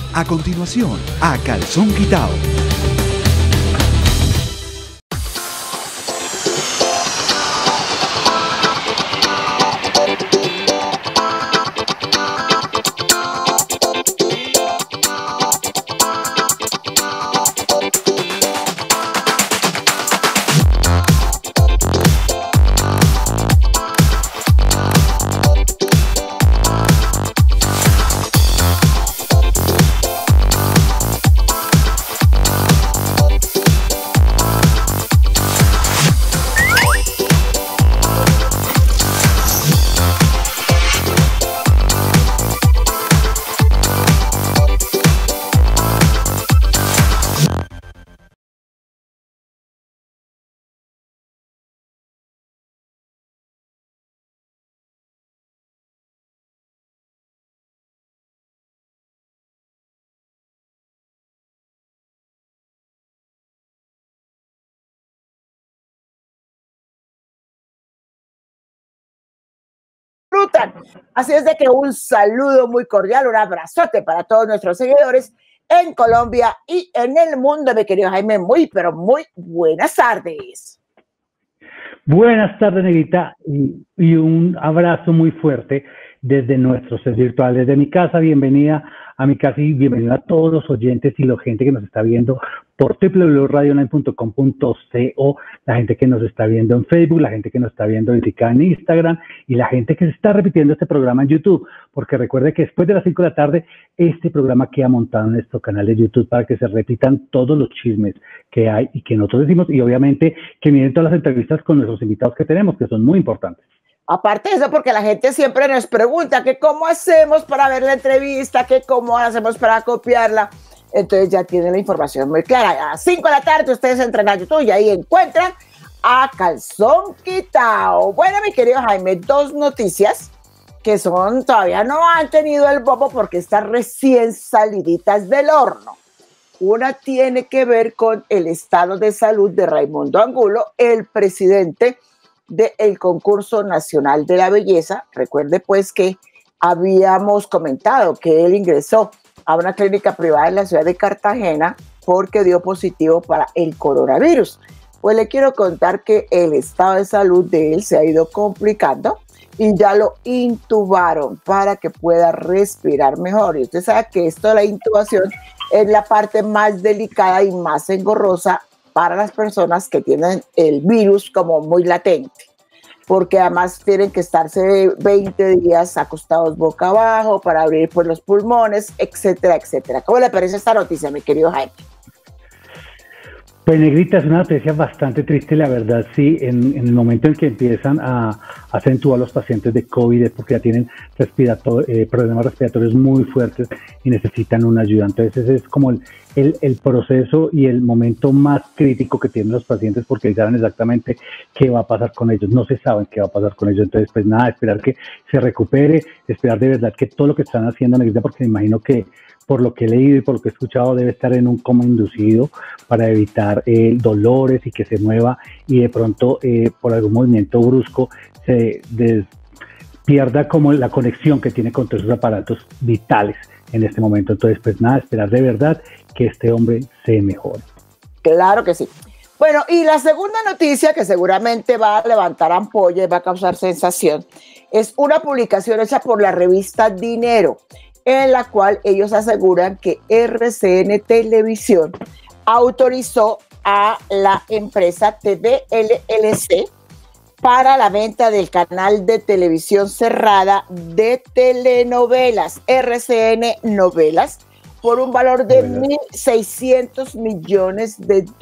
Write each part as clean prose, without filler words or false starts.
A continuación, A Calzón Quitao. Así es de que un saludo muy cordial, un abrazote para todos nuestros seguidores en Colombia y en el mundo, mi querido Jaime. Muy, pero muy buenas tardes. Buenas tardes, Negrita, y un abrazo muy fuerte desde nuestros sets virtuales de mi casa. Bienvenida a mi casa y bienvenida a todos los oyentes y la gente que nos está viendo por www.radioonline.com.co, la gente que nos está viendo en Facebook, la gente que nos está viendo en Instagram y la gente que se está repitiendo este programa en YouTube, porque recuerde que después de las 5 de la tarde este programa queda montado en nuestro canal de YouTube para que se repitan todos los chismes que hay y que nosotros decimos, y obviamente que miren todas las entrevistas con nuestros invitados que tenemos, que son muy importantes. Aparte de eso, porque la gente siempre nos pregunta que cómo hacemos para ver la entrevista, que cómo hacemos para copiarla. Entonces ya tienen la información muy clara. A las 5 de la tarde ustedes entran a YouTube y ahí encuentran A Calzón Quitao. Bueno, mi querido Jaime, dos noticias que todavía no han tenido el bombo porque están recién saliditas del horno. Una tiene que ver con el estado de salud de Raimundo Angulo, el presidente del Concurso Nacional de la Belleza. Recuerde pues que habíamos comentado que él ingresó a una clínica privada en la ciudad de Cartagena porque dio positivo para el coronavirus. Pues le quiero contar que el estado de salud de él se ha ido complicando y ya lo intubaron para que pueda respirar mejor. Y usted sabe que esto de la intubación es la parte más delicada y más engorrosa para las personas que tienen el virus como muy latente, porque además tienen que estarse 20 días acostados boca abajo para abrir pues, los pulmones, etcétera, etcétera. ¿Cómo le parece esta noticia, mi querido Jaime? Pues, Negrita, es una noticia bastante triste, la verdad, sí, en el momento en que empiezan a acentuar a los pacientes de COVID es porque ya tienen problemas respiratorios muy fuertes y necesitan una ayuda. Entonces ese es como el proceso y el momento más crítico que tienen los pacientes porque saben exactamente qué va a pasar con ellos, no se saben qué va a pasar con ellos. Entonces, pues nada, esperar que se recupere, esperar de verdad que todo lo que están haciendo, Negrita, porque me imagino que por lo que he leído y por lo que he escuchado, debe estar en un coma inducido para evitar dolores y que se mueva y de pronto por algún movimiento brusco se pierda como la conexión que tiene con todos esos aparatos vitales en este momento. Entonces, pues nada, esperar de verdad que este hombre se mejore. Claro que sí. Bueno, y la segunda noticia que seguramente va a levantar ampolla y va a causar sensación es una publicación hecha por la revista Dinero, en la cual ellos aseguran que RCN Televisión autorizó a la empresa TVLLC para la venta del canal de televisión cerrada de telenovelas, RCN Novelas, por un valor de $1.600 millones.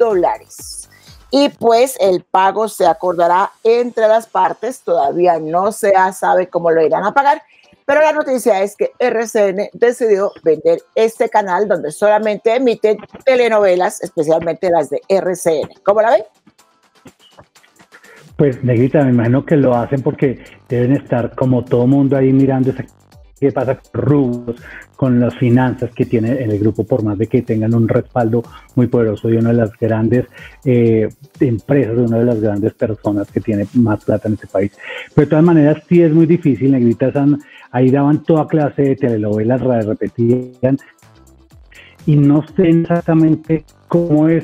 Y pues el pago se acordará entre las partes, todavía no se sabe cómo lo irán a pagar, pero la noticia es que RCN decidió vender este canal donde solamente emiten telenovelas, especialmente las de RCN. ¿Cómo la ven? Pues, Negrita, me imagino que lo hacen porque deben estar como todo mundo ahí mirando qué pasa con Rubros, con las finanzas que tiene el grupo, por más de que tengan un respaldo muy poderoso de una de las grandes empresas, de una de las grandes personas que tiene más plata en este país. Pero de todas maneras sí es muy difícil, Negrita, ahí daban toda clase de telenovelas, repetían y no sé exactamente cómo es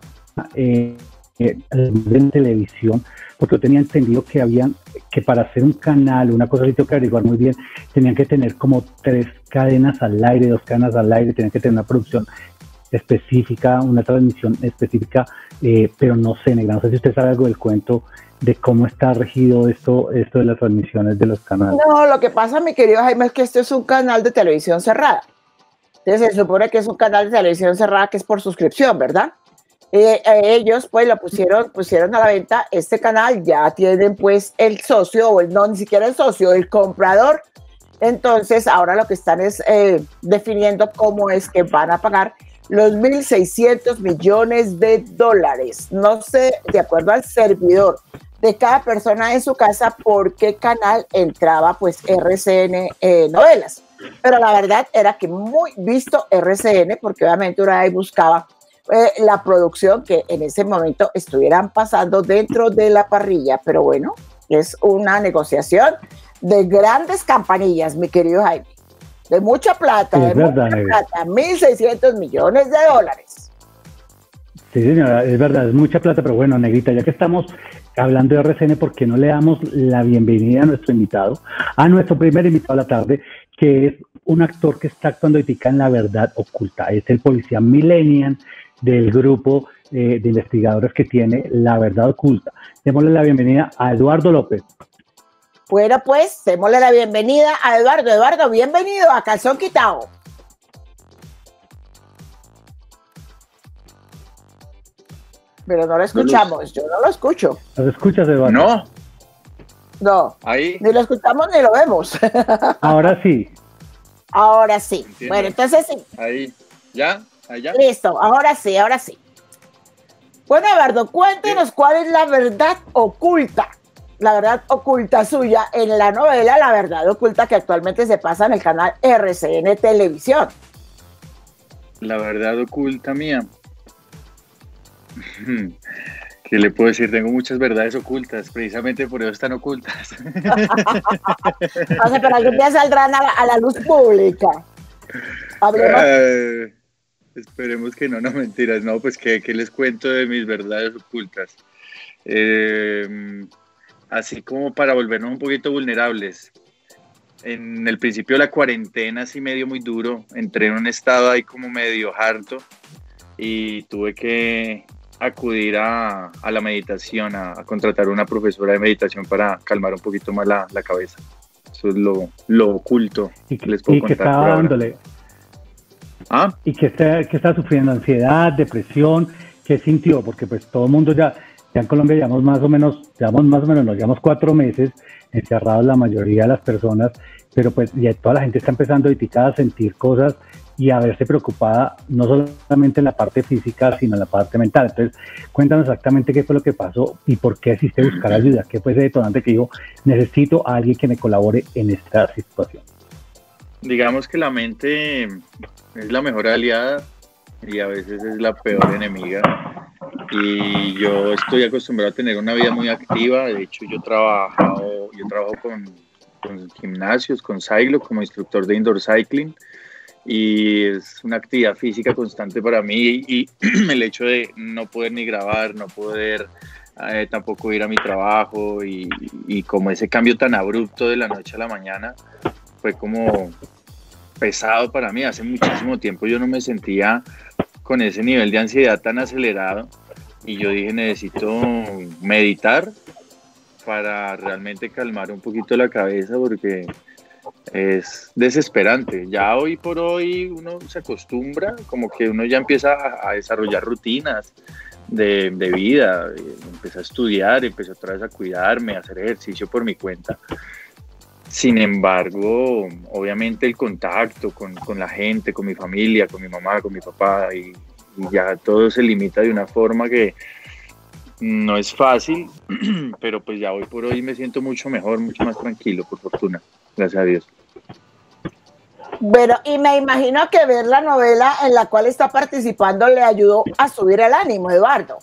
en televisión, porque yo tenía entendido que para hacer un canal, una cosa que tengo que averiguar muy bien, tenían que tener como 3 cadenas al aire, 2 cadenas al aire, tenían que tener una producción específica, una transmisión específica, pero no sé, negra, no sé si usted sabe algo del cuento de cómo está regido esto de las transmisiones de los canales. No, lo que pasa, mi querido Jaime, es que este es un canal de televisión cerrada. Entonces se supone que es un canal de televisión cerrada que es por suscripción, ¿verdad? Ellos pues lo pusieron a la venta. Este canal ya tienen pues el socio, o no, ni siquiera el socio, el comprador. Entonces ahora lo que están es definiendo cómo es que van a pagar los 1.600 millones de dólares. No sé, de acuerdo al servidor de cada persona en su casa, por qué canal entraba pues RCN Novelas. Pero la verdad era que muy visto RCN, porque obviamente uno ahí buscaba la producción que en ese momento estuvieran pasando dentro de la parrilla. Pero bueno, es una negociación de grandes campanillas, mi querido Jaime. De mucha plata, sí, de mucha plata, 1.600 millones de dólares. Sí, señora, es verdad, es mucha plata, pero bueno, negrita, ya que estamos hablando de RCN, ¿por qué no le damos la bienvenida a nuestro invitado, a nuestro primer invitado de la tarde, que es un actor que está actuando ahorita en La Verdad Oculta? Es el policía millennial del grupo de investigadores que tiene La Verdad Oculta. Démosle la bienvenida a Eduardo López. Bueno, pues, démosle la bienvenida a Eduardo. Eduardo, bienvenido a Calzón Quitado. Pero no lo escuchamos, yo no lo escucho. ¿Lo escuchas, Eduardo? No. No, ahí. Ni lo escuchamos ni lo vemos. Ahora sí. Ahora sí. Entiendo. Bueno, entonces sí. Ahí. ¿Ya? ¿Allá? Listo, ahora sí, ahora sí. Bueno, Eduardo, cuéntenos cuál es la verdad oculta suya en la novela La Verdad Oculta, que actualmente se pasa en el canal RCN Televisión. La verdad oculta mía. ¿Qué le puedo decir? Tengo muchas verdades ocultas, precisamente por eso están ocultas. O sea, pero algún día saldrán a la luz pública. Hablemos. Esperemos que no, mentiras. No, pues ¿qué les cuento de mis verdades ocultas? Así como para volvernos un poquito vulnerables. En el principio de la cuarentena, así medio muy duro, entré en un estado ahí como medio harto y tuve que acudir a la meditación, a contratar una profesora de meditación para calmar un poquito más la cabeza. Eso es lo oculto que les puedo contar. ¿Y qué estaba dándole? ¿Ah? ¿Y que está sufriendo? ¿Ansiedad, depresión? ¿Qué sintió? Porque pues todo el mundo ya en Colombia llevamos más o menos, nos llevamos 4 meses encerrados la mayoría de las personas, pero pues ya toda la gente está empezando ahorita a sentir cosas y a verse preocupada, no solamente en la parte física, sino en la parte mental. Entonces, cuéntanos exactamente qué fue lo que pasó y por qué decidiste buscar ayuda, qué fue ese detonante que dijo, necesito a alguien que me colabore en esta situación. Digamos que la mente es la mejor aliada y a veces es la peor enemiga. Y yo estoy acostumbrado a tener una vida muy activa. De hecho, yo trabajo con gimnasios, con Cyclo, como instructor de indoor cycling. Y es una actividad física constante para mí. Y el hecho de no poder ni grabar, no poder tampoco ir a mi trabajo y como ese cambio tan abrupto de la noche a la mañana fue como pesado para mí. Hace muchísimo tiempo yo no me sentía con ese nivel de ansiedad tan acelerado y yo dije, necesito meditar para realmente calmar un poquito la cabeza porque es desesperante. Ya hoy por hoy uno se acostumbra, como que uno ya empieza a desarrollar rutinas de vida, empecé a estudiar, empecé otra vez a cuidarme, a hacer ejercicio por mi cuenta. Sin embargo, obviamente el contacto con la gente, con mi familia, con mi mamá, con mi papá, y ya todo se limita de una forma que no es fácil, pero pues ya hoy por hoy me siento mucho mejor, mucho más tranquilo, por fortuna, gracias a Dios. Bueno, y me imagino que ver la novela en la cual está participando le ayudó a subir el ánimo, Eduardo.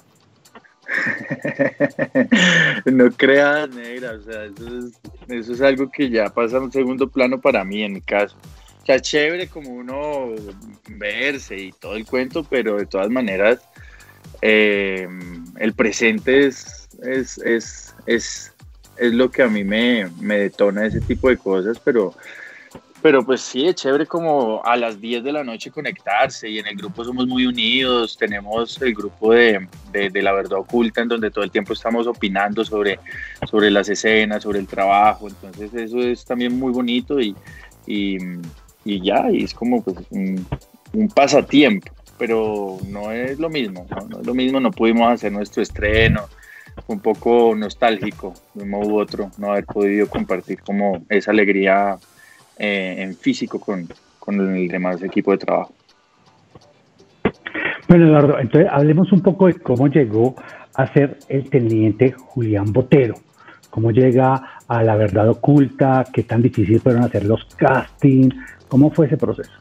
No creas, negra, o sea, eso es algo que ya pasa a un segundo plano para mí, en mi caso. está chévere como uno verse y todo el cuento, pero de todas maneras el presente es lo que a mí me detona ese tipo de cosas, pero pues sí, es chévere como a las 10 de la noche conectarse, y en el grupo somos muy unidos. Tenemos el grupo de La Verdad Oculta, en donde todo el tiempo estamos opinando sobre las escenas, sobre el trabajo. Entonces eso es también muy bonito y es como pues un pasatiempo, pero no es lo mismo, no es lo mismo. No pudimos hacer nuestro estreno, fue un poco nostálgico de un modo u otro no haber podido compartir como esa alegría en físico con el demás equipo de trabajo. Bueno, Eduardo, entonces hablemos un poco de cómo llegó a ser el teniente Julián Botero, cómo llega a La Verdad Oculta, qué tan difícil fueron hacer los castings, cómo fue ese proceso.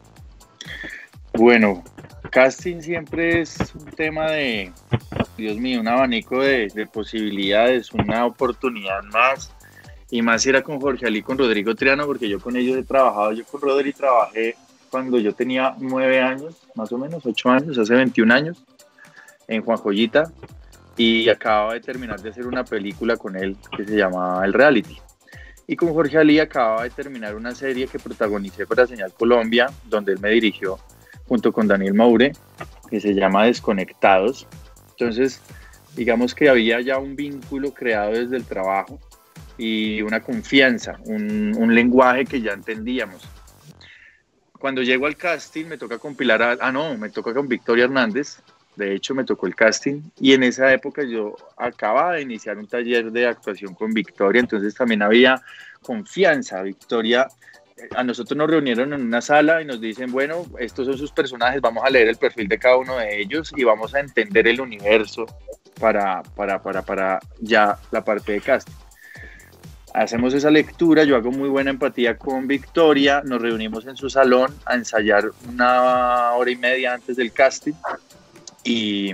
Bueno, casting siempre es un tema de, Dios mío, un abanico de posibilidades, una oportunidad más. Y más si era con Jorge Ali, con Rodrigo Triano, porque yo con ellos he trabajado. Yo con Rodri trabajé cuando yo tenía 9 años, más o menos, 8 años, hace 21 años, en Juan Joyita, y acababa de terminar de hacer una película con él que se llamaba El Reality. Y con Jorge Ali acababa de terminar una serie que protagonicé para Señal Colombia, donde él me dirigió junto con Daniel Maure, que se llama Desconectados. Entonces, digamos que había ya un vínculo creado desde el trabajo y una confianza, un lenguaje que ya entendíamos. Cuando llego al casting me toca compilar, me toca con Victoria Hernández. De hecho me tocó el casting, y en esa época yo acababa de iniciar un taller de actuación con Victoria, entonces también había confianza. Victoria, a nosotros nos reunieron en una sala y nos dicen, bueno, estos son sus personajes, vamos a leer el perfil de cada uno de ellos y vamos a entender el universo para ya la parte de casting. Hacemos esa lectura, yo hago muy buena empatía con Victoria, nos reunimos en su salón a ensayar 1 hora y media antes del casting y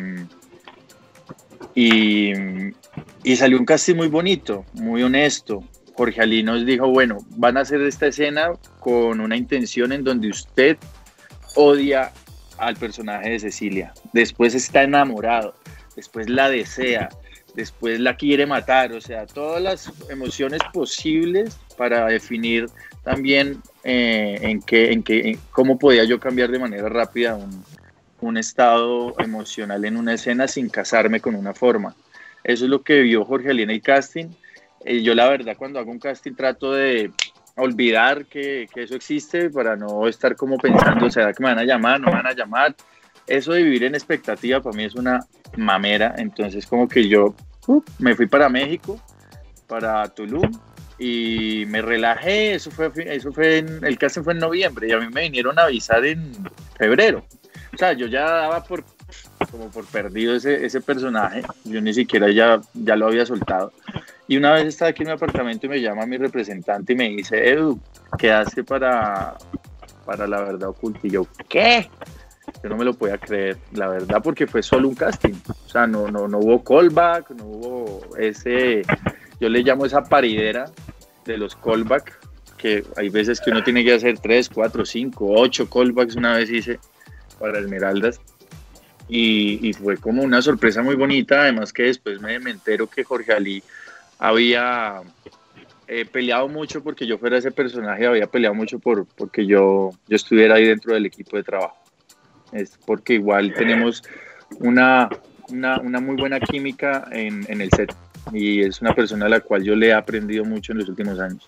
salió un casting muy bonito, muy honesto. Jorge Ali nos dijo, bueno, van a hacer esta escena con una intención en donde usted odia al personaje de Cecilia, después está enamorado, después la desea, después la quiere matar, o sea, todas las emociones posibles para definir también cómo podía yo cambiar de manera rápida un estado emocional en una escena sin casarme con una forma. Eso es lo que vio Jorge Ali en el casting. Yo la verdad cuando hago un casting trato de olvidar que eso existe para no estar como pensando, ¿será que me van a llamar? ¿No me van a llamar? Eso de vivir en expectativa para mí es una mamera. Entonces como que yo me fui para México, para Tulum, y me relajé. El casting fue en noviembre y a mí me vinieron a avisar en febrero. O sea, yo ya daba por perdido ese personaje. Yo ni siquiera ya lo había soltado. Y una vez estaba aquí en mi apartamento y me llama mi representante y me dice, Edu, quedaste para La Verdad Oculta. Y yo, ¿qué? Yo no me lo podía creer, la verdad, porque fue solo un casting. O sea, no hubo callback, no hubo yo le llamo esa paridera de los callback, que hay veces que uno tiene que hacer 3, 4, 5, 8 callbacks. Una vez hice para Esmeraldas y fue como una sorpresa muy bonita. Además que después me entero que Jorge Ali había peleado mucho porque yo fuera ese personaje, había peleado mucho porque yo estuviera ahí dentro del equipo de trabajo. Es porque igual tenemos una muy buena química en el set, y es una persona a la cual yo le he aprendido mucho en los últimos años.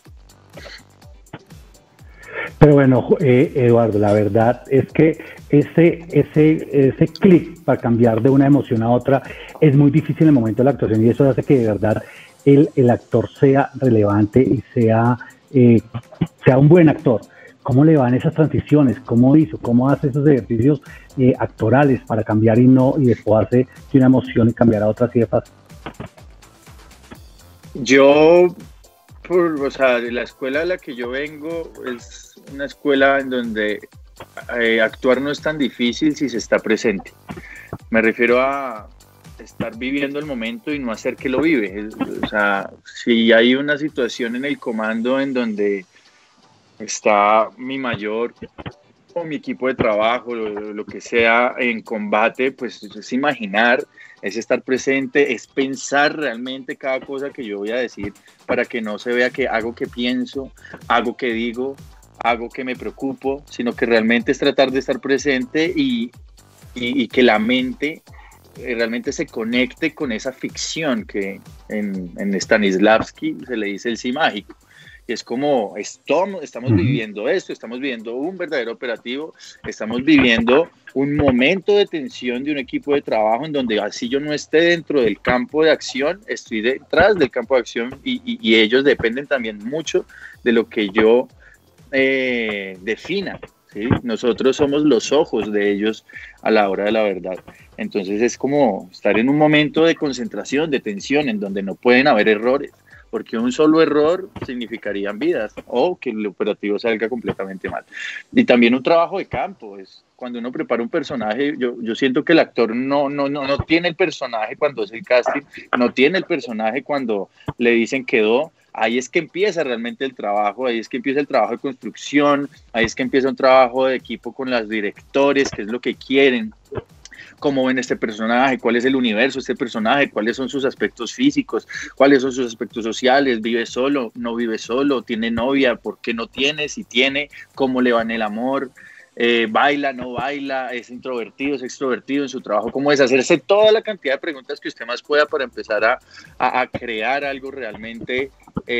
Pero bueno, Eduardo, la verdad es que ese clic para cambiar de una emoción a otra es muy difícil en el momento de la actuación, y eso hace que de verdad el actor sea relevante y sea un buen actor. ¿Cómo le van esas transiciones? ¿Cómo hace esos ejercicios actorales para cambiar y despojarse de una emoción y cambiar a otra así de fácil? Yo, la escuela de la que yo vengo es una escuela en donde actuar no es tan difícil si se está presente. Me refiero a estar viviendo el momento y no hacer que lo vive. O sea, si hay una situación en el comando en donde está mi mayor o mi equipo de trabajo, lo que sea en combate, pues es imaginar, es estar presente, es pensar realmente cada cosa que yo voy a decir para que no se vea que hago que pienso, hago que digo, hago que me preocupo, sino que realmente es tratar de estar presente y que la mente realmente se conecte con esa ficción que en Stanislavski se le dice el sí mágico. Y es como, estamos viviendo esto, estamos viviendo un verdadero operativo, estamos viviendo un momento de tensión de un equipo de trabajo en donde así yo no esté dentro del campo de acción, estoy detrás del campo de acción y ellos dependen también mucho de lo que yo defina. ¿Sí? Nosotros somos los ojos de ellos a la hora de la verdad. Entonces es como estar en un momento de concentración, de tensión, en donde no pueden haber errores, porque un solo error significarían vidas o que el operativo salga completamente mal. Y también un trabajo de campo, es cuando uno prepara un personaje, yo siento que el actor no tiene el personaje cuando es el casting, no tiene el personaje cuando le dicen quedó. Ahí es que empieza realmente el trabajo, ahí es que empieza el trabajo de construcción, ahí es que empieza un trabajo de equipo con los directores, qué es lo que quieren, cómo ven este personaje, cuál es el universo de este personaje, cuáles son sus aspectos físicos, cuáles son sus aspectos sociales, vive solo, no vive solo, tiene novia, por qué no tiene, si tiene, cómo le va en el amor, baila, no baila, es introvertido, es extrovertido en su trabajo, cómo es hacerse toda la cantidad de preguntas que usted más pueda para empezar a crear algo realmente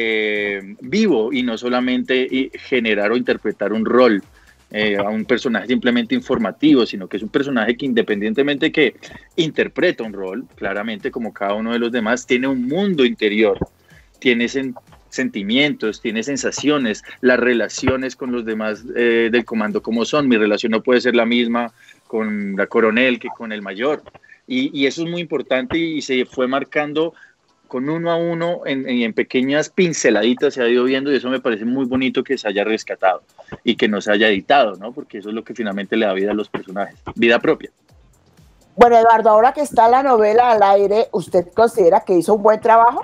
vivo y no solamente generar o interpretar un rol. A un personaje simplemente informativo, sino que es un personaje que independientemente que interpreta un rol, claramente como cada uno de los demás, tiene un mundo interior, tiene sentimientos, tiene sensaciones, las relaciones con los demás del comando como son. Mi relación no puede ser la misma con la coronel que con el mayor. Y eso es muy importante y se fue marcando con uno a uno en pequeñas pinceladitas se ha ido viendo y eso me parece muy bonito que se haya rescatado y que no se haya editado, ¿no? Porque eso es lo que finalmente le da vida a los personajes, vida propia. Bueno, Eduardo, ahora que está la novela al aire, ¿usted considera que hizo un buen trabajo?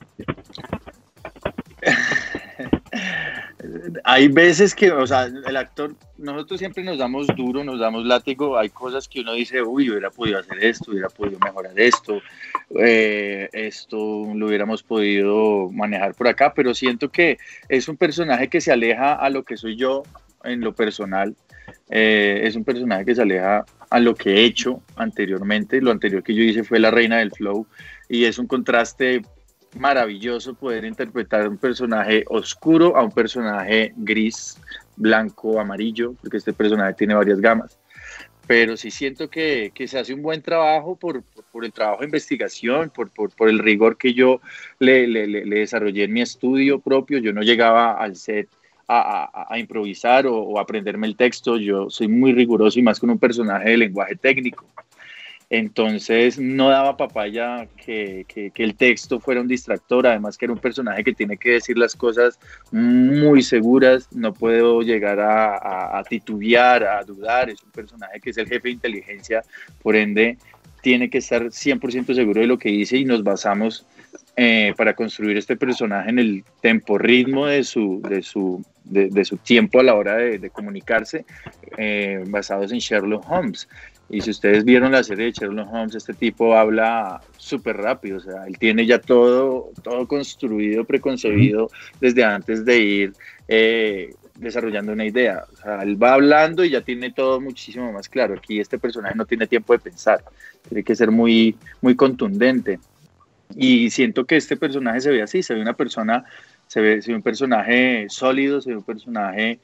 Hay veces que, o sea, el actor, nosotros siempre nos damos duro, nos damos látigo, hay cosas que uno dice, uy, hubiera podido hacer esto, hubiera podido mejorar esto, esto lo hubiéramos podido manejar por acá, pero siento que es un personaje que se aleja a lo que soy yo en lo personal, es un personaje que se aleja a lo que he hecho anteriormente, lo anterior que yo hice fue La Reina del Flow y es un contraste maravilloso poder interpretar un personaje oscuro a un personaje gris, blanco, amarillo, porque este personaje tiene varias gamas. Pero sí siento que se hace un buen trabajo por el trabajo de investigación, por el rigor que yo le desarrollé en mi estudio propio. Yo no llegaba al set a improvisar o aprenderme el texto. Yo soy muy riguroso y más con un personaje de lenguaje técnico. Entonces no daba papaya que el texto fuera un distractor, además que era un personaje que tiene que decir las cosas muy seguras, no puedo llegar a titubear, a dudar, es un personaje que es el jefe de inteligencia, por ende tiene que estar 100% seguro de lo que dice y nos basamos para construir este personaje en el tempo ritmo de su tiempo a la hora de comunicarse, basados en Sherlock Holmes. Y si ustedes vieron la serie de Sherlock Holmes, este tipo habla súper rápido, o sea, él tiene ya todo construido, preconcebido desde antes de ir desarrollando una idea. O sea, él va hablando y ya tiene todo muchísimo más claro. Aquí este personaje no tiene tiempo de pensar, tiene que ser muy, muy contundente. Y siento que este personaje se ve así, se ve una persona, se ve un personaje sólido, se ve un personaje...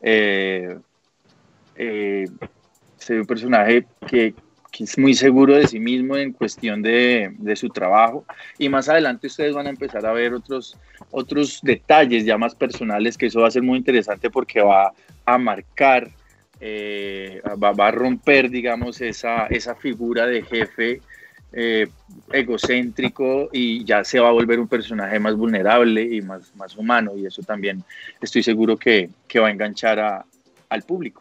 se ve un personaje que es muy seguro de sí mismo en cuestión de su trabajo y más adelante ustedes van a empezar a ver otros detalles ya más personales que eso va a ser muy interesante porque va a marcar, va a romper digamos esa figura de jefe egocéntrico y ya se va a volver un personaje más vulnerable y más humano y eso también estoy seguro que va a enganchar al público.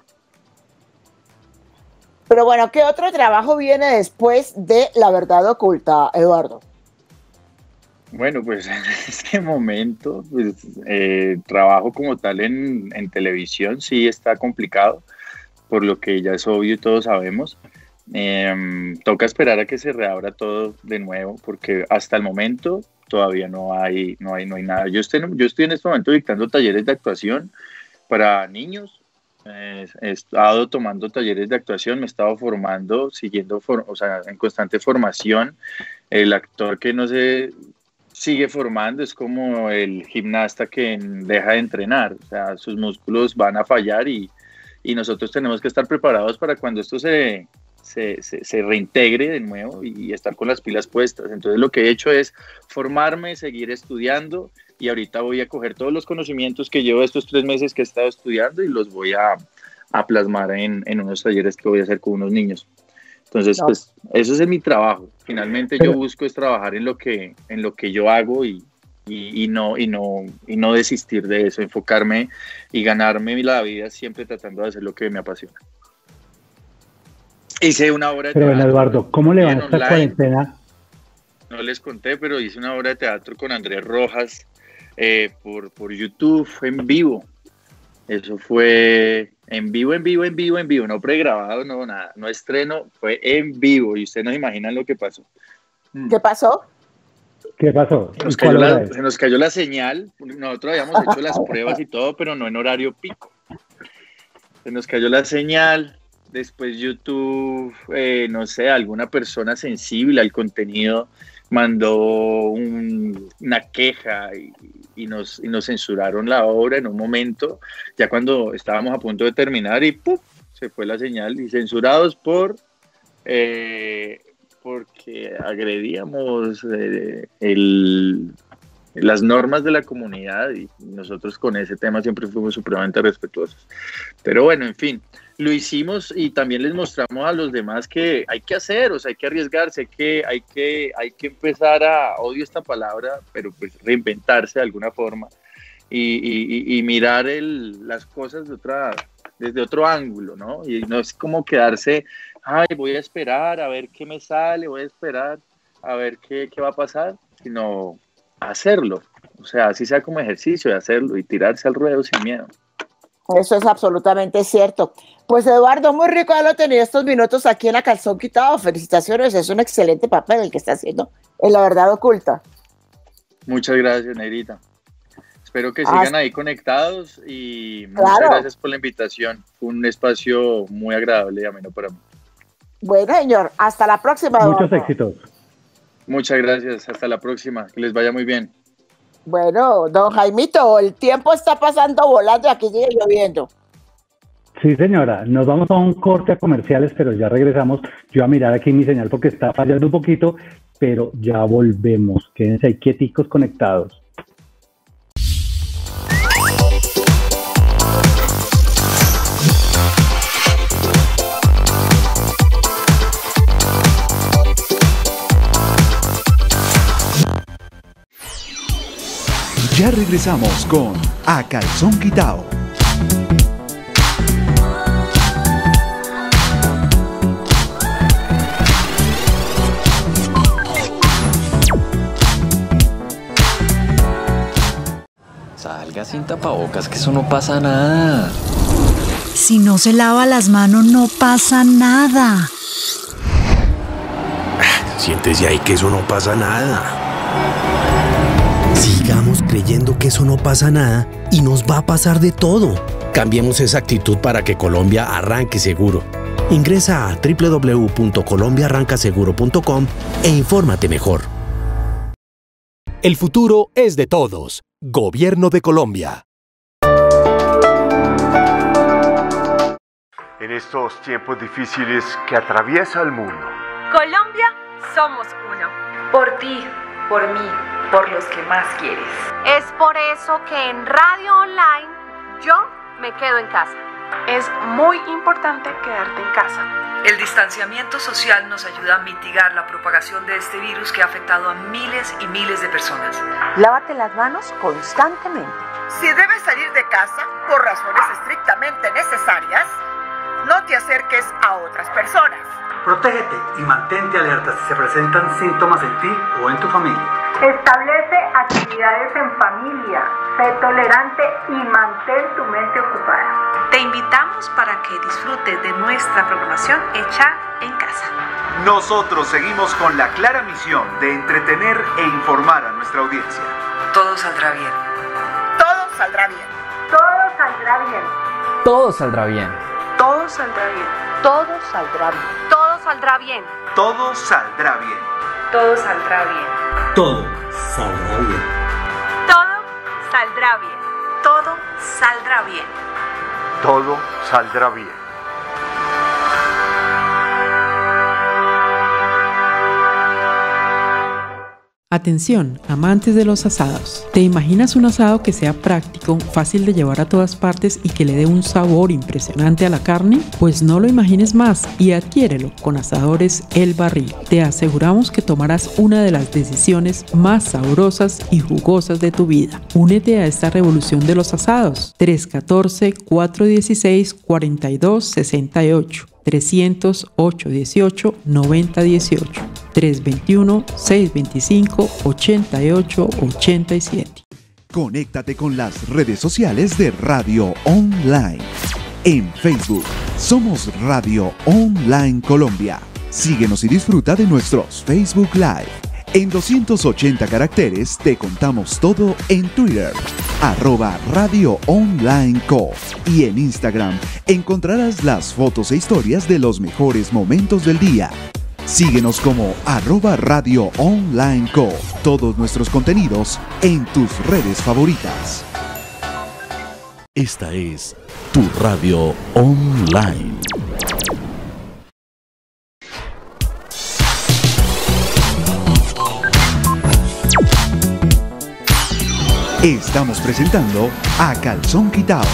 Pero bueno, ¿qué otro trabajo viene después de La Verdad Oculta, Eduardo? Bueno, pues en este momento, pues, trabajo como tal en televisión, sí está complicado, por lo que ya es obvio y todos sabemos. Toca esperar a que se reabra todo de nuevo, porque hasta el momento todavía no hay nada. Yo estoy en este momento dictando talleres de actuación para niños. He estado tomando talleres de actuación, me he estado formando, o sea, en constante formación. El actor que no se sigue formando es como el gimnasta que deja de entrenar, o sea, sus músculos van a fallar y nosotros tenemos que estar preparados para cuando esto se reintegre de nuevo y estar con las pilas puestas. Entonces lo que he hecho es formarme, seguir estudiando, y ahorita voy a coger todos los conocimientos que llevo estos 3 meses que he estado estudiando y los voy a plasmar en unos talleres que voy a hacer con unos niños. Entonces, pues eso es mi trabajo. Finalmente yo busco es trabajar en lo que yo hago y no desistir de eso, enfocarme y ganarme la vida siempre tratando de hacer lo que me apasiona. Hice una obra de teatro. Pero Eduardo, ¿cómo le va a esta cuarentena? No les conté, pero hice una obra de teatro con Andrés Rojas por YouTube, fue en vivo. Eso fue en vivo, no pregrabado, no nada, no estreno, fue en vivo y ustedes no se imaginan lo que pasó. ¿Qué pasó? ¿Qué pasó? Se nos cayó la señal, nosotros habíamos hecho las pruebas y todo, pero no en horario pico. Se nos cayó la señal, después YouTube, no sé, alguna persona sensible al contenido mandó una queja y nos censuraron la obra en un momento, ya cuando estábamos a punto de terminar y ¡pum! Se fue la señal y censurados porque agredíamos las normas de la comunidad y nosotros con ese tema siempre fuimos supremamente respetuosos. Pero bueno, en fin, lo hicimos y también les mostramos a los demás que hay que hacer, o sea, hay que arriesgarse, hay que empezar odio esta palabra, pero pues reinventarse de alguna forma y mirar las cosas desde otro ángulo, ¿no? Y no es como quedarse, voy a esperar a ver qué me sale, voy a esperar a ver qué va a pasar, sino hacerlo, o sea, así sea como ejercicio de hacerlo y tirarse al ruedo sin miedo. Eso es absolutamente cierto. Pues Eduardo, muy rico haberlo tenido estos minutos aquí en A Calzón Quitado. Felicitaciones, es un excelente papel el que está haciendo en La Verdad Oculta. Muchas gracias, Negrita. Espero que sigan ahí conectados y muchas gracias por la invitación. Fue un espacio muy agradable y ameno para mí. Bueno, señor, hasta la próxima. Muchos éxitos. Muchas gracias, hasta la próxima, que les vaya muy bien. Bueno, don Jaimito, el tiempo está pasando volando y aquí sigue lloviendo. Sí, señora, nos vamos a un corte a comerciales, pero ya regresamos. Yo voy a mirar aquí mi señal porque está fallando un poquito, pero ya volvemos. Quédense ahí quieticos conectados. Ya regresamos con A Calzón Quitado. Salga sin tapabocas, que eso no pasa nada. Si no se lava las manos, no pasa nada. Siéntese ahí que eso no pasa nada. Sigamos creyendo que eso no pasa nada y nos va a pasar de todo. Cambiemos esa actitud para que Colombia arranque seguro. Ingresa a www.colombiaarrancaseguro.com e infórmate mejor. El futuro es de todos. Gobierno de Colombia. En estos tiempos difíciles que atraviesa el mundo, Colombia, somos uno. Por ti, por mí, por los que más quieres. Es por eso que en Radio Online yo me quedo en casa. Es muy importante quedarte en casa. El distanciamiento social nos ayuda a mitigar la propagación de este virus que ha afectado a miles y miles de personas. Lávate las manos constantemente. Si debes salir de casa por razones estrictamente necesarias, No te acerques a otras personas. Protégete y mantente alerta si se presentan síntomas en ti o en tu familia. Establece actividades en familia, sé tolerante y mantén tu mente ocupada. Te invitamos para que disfrutes de nuestra programación hecha en casa. Nosotros seguimos con la clara misión de entretener e informar a nuestra audiencia. Todo saldrá bien. Todo saldrá bien. Todo saldrá bien. Todo saldrá bien. Todo saldrá bien. Todo saldrá bien. Todo saldrá bien. Todo saldrá bien. Todo saldrá bien. Todo saldrá bien. Todo saldrá bien. Todo saldrá bien. Todo saldrá bien. Atención, amantes de los asados. ¿Te imaginas un asado que sea práctico, fácil de llevar a todas partes y que le dé un sabor impresionante a la carne? Pues no lo imagines más y adquiérelo con Asadores El Barril. Te aseguramos que tomarás una de las decisiones más sabrosas y jugosas de tu vida. Únete a esta revolución de los asados. 314-416-4268. 300-818-9018, 321-625-8887. Conéctate con las redes sociales de Radio Online. En Facebook, somos Radio Online Colombia. Síguenos y disfruta de nuestros Facebook Live. En 280 caracteres te contamos todo en Twitter, @Radio Online Co. Y en Instagram encontrarás las fotos e historias de los mejores momentos del día. Síguenos como @Radio Online Co. Todos nuestros contenidos en tus redes favoritas. Esta es tu Radio Online. Estamos presentando A Calzón Quitao.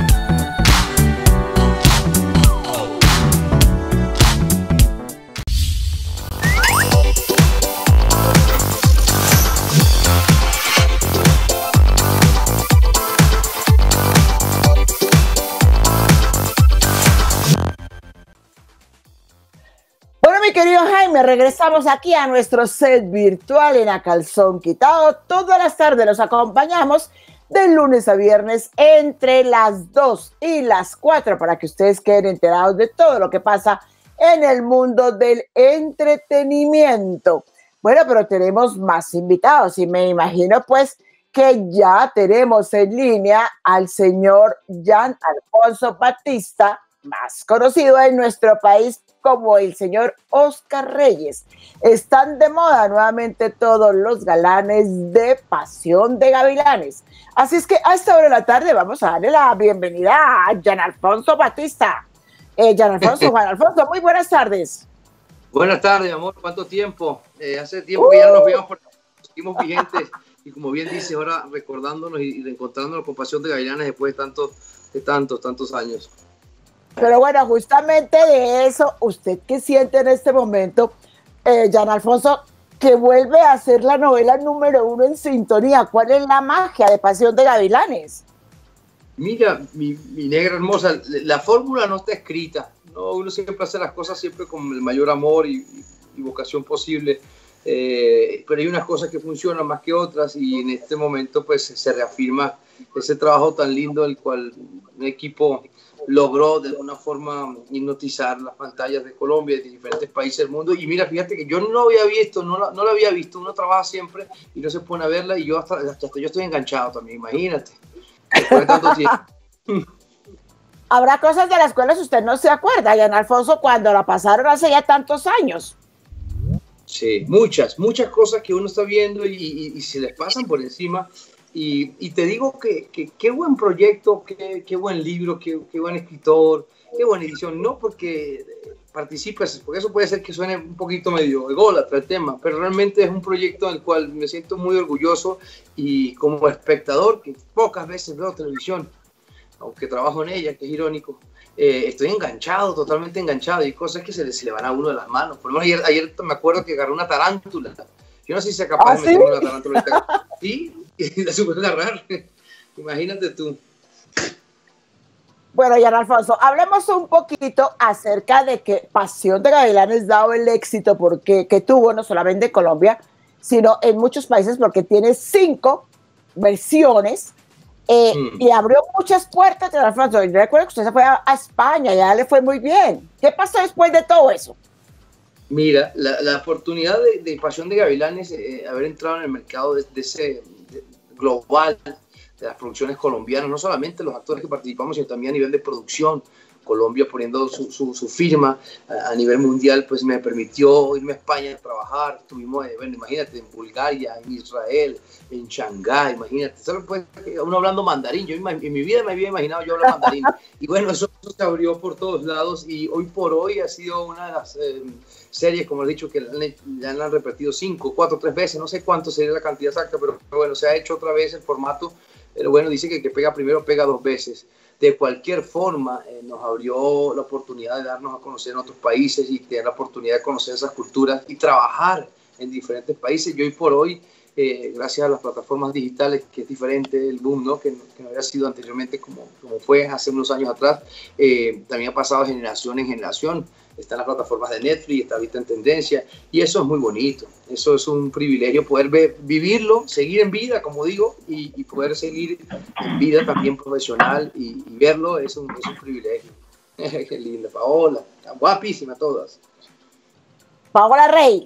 Mi querido Jaime, regresamos aquí a nuestro set virtual en A Calzón Quitao. Todas las tardes los acompañamos de lunes a viernes entre las 2 y las 4 para que ustedes queden enterados de todo lo que pasa en el mundo del entretenimiento. Bueno, pero tenemos más invitados y me imagino pues que ya tenemos en línea al señor Jan Alfonso Batista, más conocido en nuestro país como el señor Oscar Reyes. Están de moda nuevamente todos los galanes de Pasión de Gavilanes. Así es que a esta hora de la tarde vamos a darle la bienvenida a Jan Alfonso Batista. Jan Alfonso, Juan Alfonso, muy buenas tardes. Buenas tardes, amor. ¿Cuánto tiempo? Hace tiempo que ya no nos veíamos, porque seguimos vigentes y como bien dice, ahora recordándonos y reencontrándonos con Pasión de Gavilanes después de tantos años. Pero bueno, justamente de eso, ¿usted qué siente en este momento, Jan Alfonso, que vuelve a ser la novela número 1 en sintonía? ¿Cuál es la magia de Pasión de Gavilanes? Mira, mi negra hermosa, la fórmula no está escrita, ¿no? Uno siempre hace las cosas siempre con el mayor amor y vocación posible, pero hay unas cosas que funcionan más que otras y en este momento pues se reafirma ese trabajo tan lindo el cual un equipo logró de alguna forma hipnotizar las pantallas de Colombia y de diferentes países del mundo. Y mira, fíjate que yo no la había visto, uno trabaja siempre y no se pone a verla y yo hasta yo estoy enganchado también, imagínate, después de tanto tiempo. Habrá cosas de las cuales usted no se acuerda, Jan Alfonso, cuando la pasaron hace ya tantos años. Sí, muchas cosas que uno está viendo y se les pasan por encima. Y te digo que qué buen proyecto, qué buen libro, qué buen escritor, qué buena edición. No porque participes, porque eso puede ser que suene un poquito medio ególatra el tema, pero realmente es un proyecto en el cual me siento muy orgulloso y como espectador, que pocas veces veo televisión, aunque trabajo en ella, que es irónico, estoy enganchado, totalmente enganchado, y cosas que se le van a uno de las manos. Por lo menos ayer me acuerdo que agarré una tarántula. Yo no sé si sea capaz de meterme una tarántula. Sí, y la supe agarrar. Imagínate tú. Bueno, Jan Alfonso, hablemos un poquito acerca de que Pasión de Gavilanes, dado el éxito que tuvo no solamente en Colombia, sino en muchos países, porque tiene 5 versiones y abrió muchas puertas, Jan Alfonso. Yo recuerdo que usted se fue a España, ya le fue muy bien. ¿Qué pasó después de todo eso? Mira, la oportunidad de Pasión de Gavilanes, haber entrado en el mercado de global, de las producciones colombianas, no solamente los actores que participamos, sino también a nivel de producción, Colombia poniendo su firma a nivel mundial, pues me permitió irme a España a trabajar. Estuvimos, bueno, imagínate, en Bulgaria, en Israel, en Shanghái, imagínate, solo pues, uno hablando mandarín. Yo en mi vida me había imaginado yo hablar mandarín. Y bueno, eso se abrió por todos lados y hoy por hoy ha sido una de las series, como he dicho, que ya la han repetido 5, 4, 3 veces, no sé cuánto sería la cantidad exacta, pero bueno, se ha hecho otra vez el formato. Pero bueno, dice que el que pega primero pega 2 veces. De cualquier forma, nos abrió la oportunidad de darnos a conocer en otros países y tener la oportunidad de conocer esas culturas y trabajar en diferentes países. Y hoy por hoy, gracias a las plataformas digitales, que es diferente el boom, ¿no? que no había sido anteriormente como fue hace unos años atrás, también ha pasado de generación en generación. Están las plataformas de Netflix, está ahorita en tendencia, y eso es muy bonito. Eso es un privilegio, poder vivirlo, seguir en vida, como digo, y poder seguir en vida también profesional y verlo es un privilegio. Qué linda, Paola, guapísima todas. Paola Rey.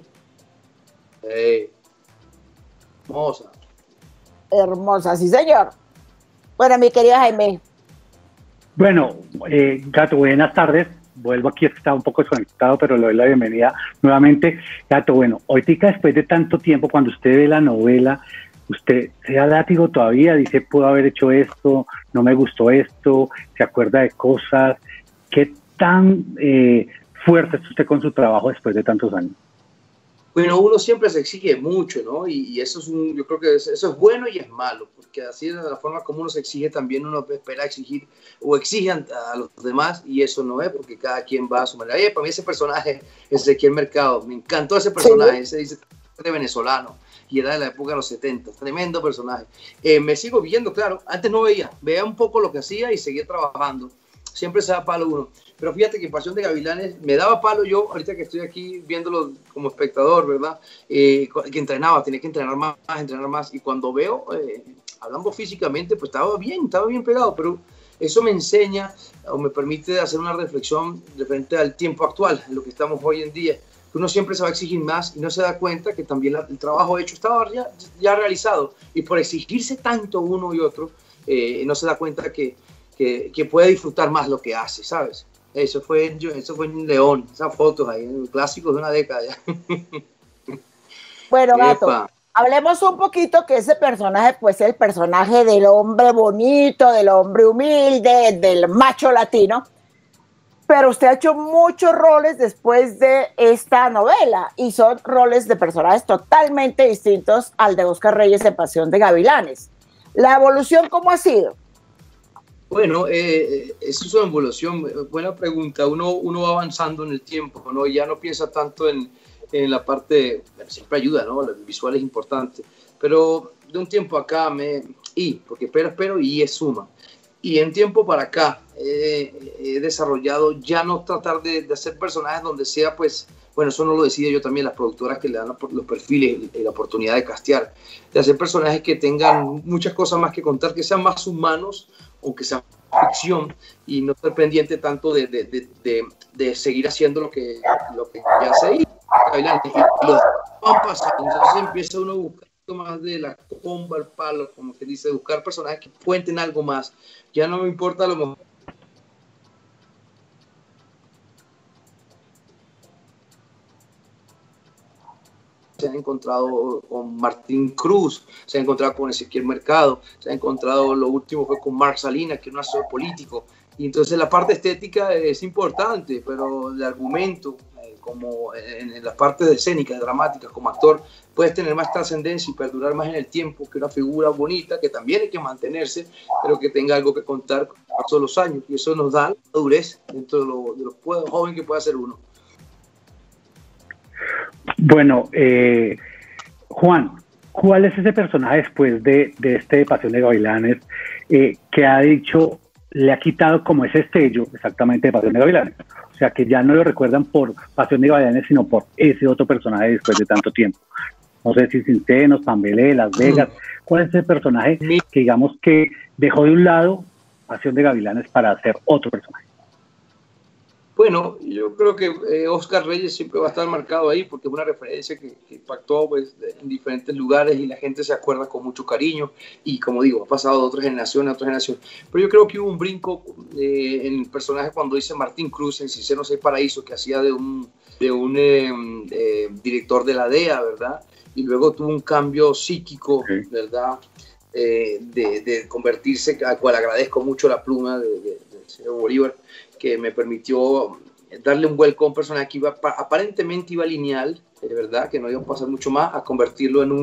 Hermosa. Hermosa, sí señor. Bueno, mi querido Jaime. Bueno, Gato, buenas tardes. Vuelvo aquí, estaba un poco desconectado, pero le doy la bienvenida nuevamente. Gato, bueno, ahorita después de tanto tiempo, cuando usted ve la novela, usted se da látigo todavía, dice, puedo haber hecho esto, no me gustó esto, se acuerda de cosas. ¿Qué tan fuerte es usted con su trabajo después de tantos años? Bueno, uno siempre se exige mucho, ¿no? Y eso es yo creo que eso es bueno y es malo, porque así de la forma como uno se exige, también uno espera exigir o exige a los demás, y eso no es, porque cada quien va a su manera. Para mí ese personaje, Ezequiel Mercado, me encantó ese personaje, ese dice de venezolano, y era de la época de los 70, tremendo personaje. Me sigo viendo, claro, antes no veía un poco lo que hacía y seguía trabajando. Siempre se da palo uno. Pero fíjate que Pasión de Gavilanes me daba palo yo, ahorita que estoy aquí viéndolo como espectador, ¿verdad? Que entrenaba, tenía que entrenar más. Y cuando veo, hablando físicamente, pues estaba bien pegado. Pero eso me enseña o me permite hacer una reflexión referente al tiempo actual, en lo que estamos hoy en día. Que uno siempre se va a exigir más y no se da cuenta que también el trabajo hecho estaba ya realizado. Y por exigirse tanto uno y otro, no se da cuenta que puede disfrutar más lo que hace, ¿sabes? Eso fue en León, esas fotos ahí, clásicos de una década ya. Bueno, Gato, hablemos un poquito que ese personaje, pues es el personaje del hombre bonito, del hombre humilde, del macho latino, pero usted ha hecho muchos roles después de esta novela y son roles de personajes totalmente distintos al de Oscar Reyes en Pasión de Gavilanes. ¿La evolución cómo ha sido? Bueno, eso es una evolución, buena pregunta. Uno va avanzando en el tiempo, ¿no? Ya no piensa tanto en la parte, siempre ayuda, ¿no? El visual es importante, pero de un tiempo acá porque espero y es suma. Y en tiempo para acá he desarrollado ya no tratar de hacer personajes donde sea, pues, bueno, eso no lo decide yo también, las productoras que le dan los perfiles y la oportunidad de castear, de hacer personajes que tengan muchas cosas más que contar, que sean más humanos, aunque sea ficción, y no estar pendiente tanto de seguir haciendo lo que ya se hizo. Y los van pasando, entonces empieza uno a buscar más de la comba al palo, como se dice, buscar personajes que cuenten algo más. Ya no me importa lo mejor. Se ha encontrado con Martín Cruz, se ha encontrado con Ezequiel Mercado, se ha encontrado, lo último fue con Marc Salinas, que es un asesor político. Y entonces la parte estética es importante, pero el argumento, como en la parte de escénica, dramática, como actor, puedes tener más trascendencia y perdurar más en el tiempo que una figura bonita, que también hay que mantenerse, pero que tenga algo que contar con el paso de los años. Y eso nos da la madurez dentro de lo joven que pueda ser uno. Bueno, Juan, ¿cuál es ese personaje después de este Pasión de Gavilanes que ha dicho, le ha quitado como ese estello exactamente de Pasión de Gavilanes. O sea, que ya no lo recuerdan por Pasión de Gavilanes, sino por ese otro personaje después de tanto tiempo. No sé si Centeno, Pambelé, Las Vegas, ¿cuál es ese personaje que digamos que dejó de un lado Pasión de Gavilanes para hacer otro personaje? Bueno, yo creo que Oscar Reyes siempre va a estar marcado ahí porque es una referencia que impactó pues, en diferentes lugares y la gente se acuerda con mucho cariño y como digo, ha pasado de otra generación a otra generación. Pero yo creo que hubo un brinco en el personaje cuando dice Martín Cruz en Sincero Seis Paraíso, que hacía de un director de la DEA, ¿verdad? Y luego tuvo un cambio psíquico, ¿verdad? De convertirse, al cual agradezco mucho la pluma del señor Bolívar, que me permitió darle un vuelco a un personaje que aparentemente iba lineal, ¿verdad? Que no iba a pasar mucho más, a convertirlo en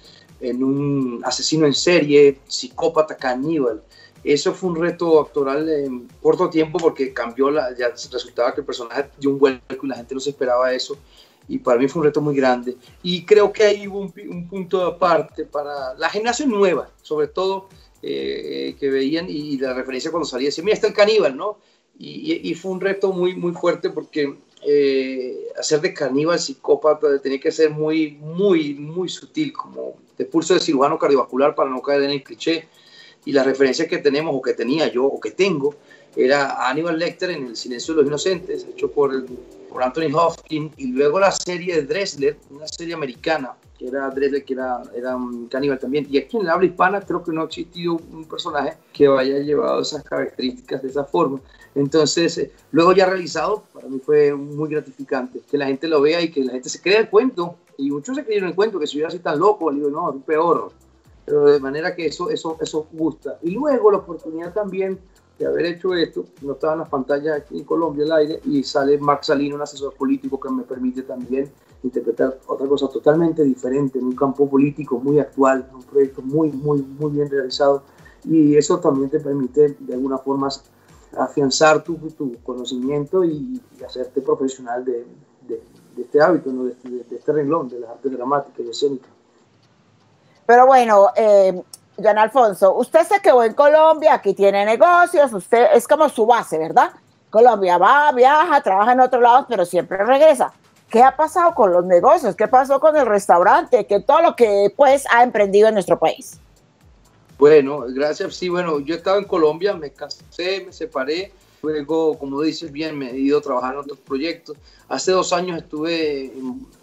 un asesino en serie, psicópata, caníbal. Eso fue un reto actoral en corto tiempo porque cambió, ya resultaba que el personaje dio un vuelco y la gente no se esperaba eso. Y para mí fue un reto muy grande. Y creo que ahí hubo un punto de aparte para la generación nueva, sobre todo, que veían y la referencia cuando salía, decía, mira, está el caníbal, ¿no? Y fue un reto muy, muy fuerte porque hacer de caníbal psicópata tenía que ser muy, muy, muy sutil, como de pulso de cirujano cardiovascular para no caer en el cliché. Y la referencia que tenemos, o que tenía yo, o que tengo, era Hannibal Lecter en El Silencio de los Inocentes, hecho por Anthony Hopkins, y luego la serie de Dressler, una serie americana, que era Dressler, que era un caníbal también. Y aquí en la habla hispana creo que no ha existido un personaje que haya llevado esas características de esa forma. Entonces, luego ya realizado, para mí fue muy gratificante que la gente lo vea y que la gente se crea el cuento. Y muchos se creyeron el cuento, que si yo era así tan loco, le digo, no, es peor. Pero de manera que eso gusta. Y luego la oportunidad también de haber hecho esto, no estaba en las pantallas aquí en Colombia al aire, y sale Marc Salino, un asesor político que me permite también interpretar otra cosa totalmente diferente, en un campo político muy actual, un proyecto muy, muy, muy bien realizado, y eso también te permite de alguna forma afianzar tu conocimiento y hacerte profesional de este hábito, ¿no? de este renglón de las artes dramáticas y escénicas. Pero bueno, John Alfonso, usted se quedó en Colombia, aquí tiene negocios, usted es como su base, ¿verdad? Colombia va, viaja, trabaja en otros lados, pero siempre regresa. ¿Qué ha pasado con los negocios? ¿Qué pasó con el restaurante? ¿Qué todo lo que pues ha emprendido en nuestro país? Bueno, gracias. Sí, bueno, yo estaba en Colombia, me casé, me separé. Luego, como dices bien, me he ido a trabajar en otros proyectos. Hace 2 años estuve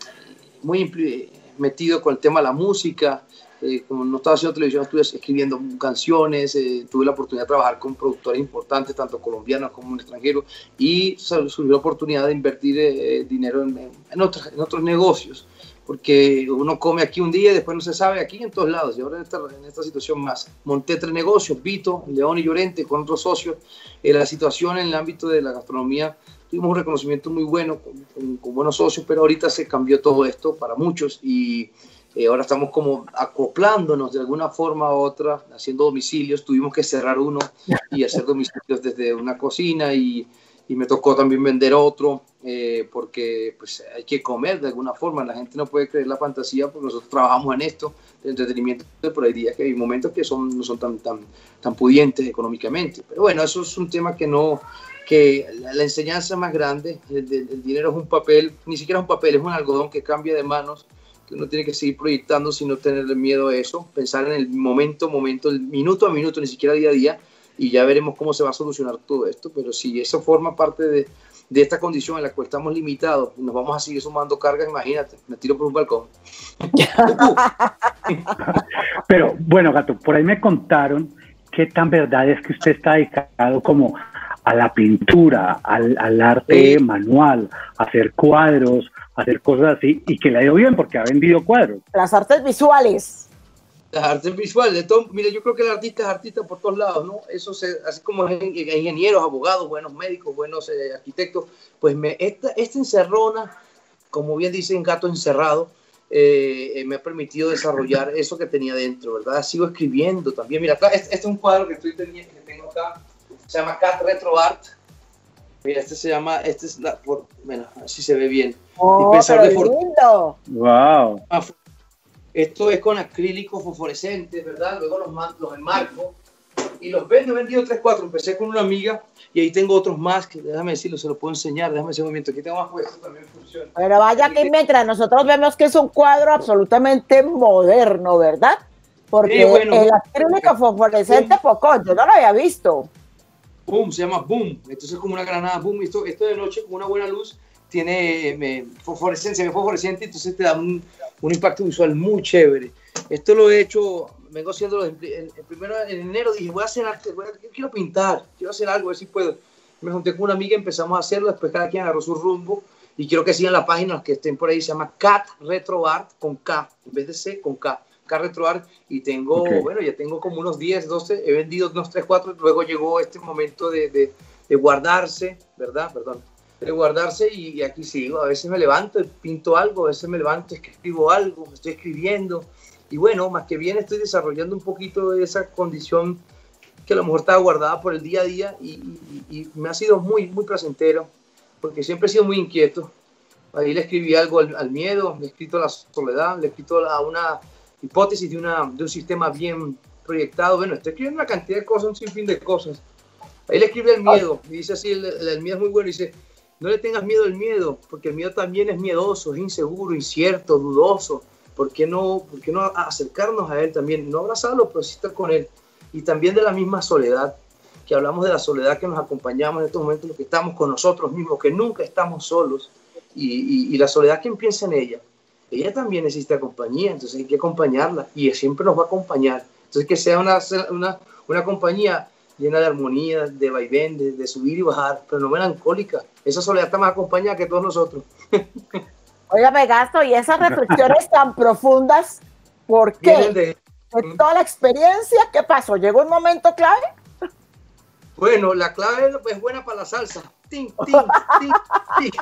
muy metido con el tema de la música. Como no estaba haciendo televisión, estuve escribiendo canciones, tuve la oportunidad de trabajar con productores importantes, tanto colombianos como extranjeros, y surgió la oportunidad de invertir dinero en otros negocios, porque uno come aquí un día y después no se sabe, aquí en todos lados, y ahora en esta situación más. Monté 3 negocios, Vito, León y Llorente, con otros socios. La situación en el ámbito de la gastronomía, tuvimos un reconocimiento muy bueno, con buenos socios, pero ahorita se cambió todo esto para muchos, y ahora estamos como acoplándonos de alguna forma u otra, haciendo domicilios. Tuvimos que cerrar uno y hacer domicilios desde una cocina, y me tocó también vender otro, porque pues, hay que comer de alguna forma. La gente no puede creer la fantasía, porque nosotros trabajamos en esto, de entretenimiento, pero hay días que hay momentos que no son tan pudientes económicamente. Pero bueno, eso es un tema que la enseñanza más grande, el dinero es un papel, ni siquiera es un papel, es un algodón que cambia de manos, que uno tiene que seguir proyectando sin no tenerle miedo a eso, pensar en el momento, el minuto a minuto, ni siquiera día a día, y ya veremos cómo se va a solucionar todo esto. Pero si eso forma parte de esta condición en la cual estamos limitados y nos vamos a seguir sumando cargas, imagínate, me tiro por un balcón. Pero bueno, Gato, por ahí me contaron qué tan verdad es que usted está dedicado como a la pintura, al arte manual, a hacer cuadros, a hacer cosas así, y que le ha ido bien porque ha vendido cuadros. Las artes visuales. Las artes visuales, de todo. Mire, yo creo que el artista es artista por todos lados, ¿no? Eso así como hay ingenieros, abogados, buenos médicos, buenos arquitectos, pues esta encerrona, como bien dicen, gato encerrado, me ha permitido desarrollar eso que tenía dentro, ¿verdad? Sigo escribiendo también. Mira, acá, este es un cuadro que tengo acá, se llama Cat Retro Art. Mira, bueno, así se ve bien. ¡Oh, pero lindo! ¡Wow! Esto es con acrílicos fosforescentes, ¿verdad? Luego los enmarco y los vendo, he vendido 3, 4. Empecé con una amiga y ahí tengo otros más que déjame decirlo, se lo puedo enseñar, déjame ese movimiento. Aquí tengo más puestos, también funciona. Pero vaya que mientras nosotros vemos que es un cuadro absolutamente moderno, ¿verdad? Porque sí, bueno, el acrílico fosforescente poco, yo no lo había visto. Boom, se llama Boom. Entonces como una granada, Boom. Esto de noche con una buena luz tiene fosforescencia, fosforescente, entonces te da un impacto visual muy chévere. Esto lo he hecho, vengo haciéndolo primero en enero, dije voy a hacer arte, quiero pintar, quiero hacer algo, a ver si puedo. Me junté con una amiga, empezamos a hacerlo, después cada quien agarró su rumbo y quiero que sigan la página, los que estén por ahí, se llama Cat Retro Art con K, en vez de C, con K. Retro Art, y tengo, bueno, ya tengo como unos 10, 12, he vendido unos 3, 4, luego llegó este momento de guardarse, ¿verdad? Perdón, de guardarse y aquí sigo, a veces me levanto, pinto algo, a veces me levanto, escribo algo, me estoy escribiendo, y bueno, más que bien estoy desarrollando un poquito de esa condición que a lo mejor estaba guardada por el día a día y me ha sido muy, muy placentero, porque siempre he sido muy inquieto. Ahí le escribí algo al miedo, le he escrito a la soledad, le he escrito a una hipótesis de un sistema bien proyectado. Bueno, estoy escribiendo una cantidad de cosas, un sinfín de cosas. Ahí le escribe el miedo, y dice así, el miedo es muy bueno, dice, no le tengas miedo al miedo, porque el miedo también es miedoso, es inseguro, incierto, dudoso. ¿Por qué no acercarnos a él también? No abrazarlo, pero sí estar con él. Y también de la misma soledad, que hablamos de la soledad que nos acompañamos en estos momentos, los que estamos con nosotros mismos, que nunca estamos solos, y la soledad, ¿quién piensa en ella? Ella también necesita compañía, entonces hay que acompañarla y siempre nos va a acompañar. Entonces que sea una compañía llena de armonía, de vaivén, de subir y bajar, pero no melancólica. Esa soledad está más acompañada que todos nosotros. Óigame, Gasto, y esas reflexiones tan profundas, ¿por qué? De toda la experiencia, ¿qué pasó? ¿Llegó un momento clave? Bueno, la clave es buena para la salsa. Ting, ting, ting, ting.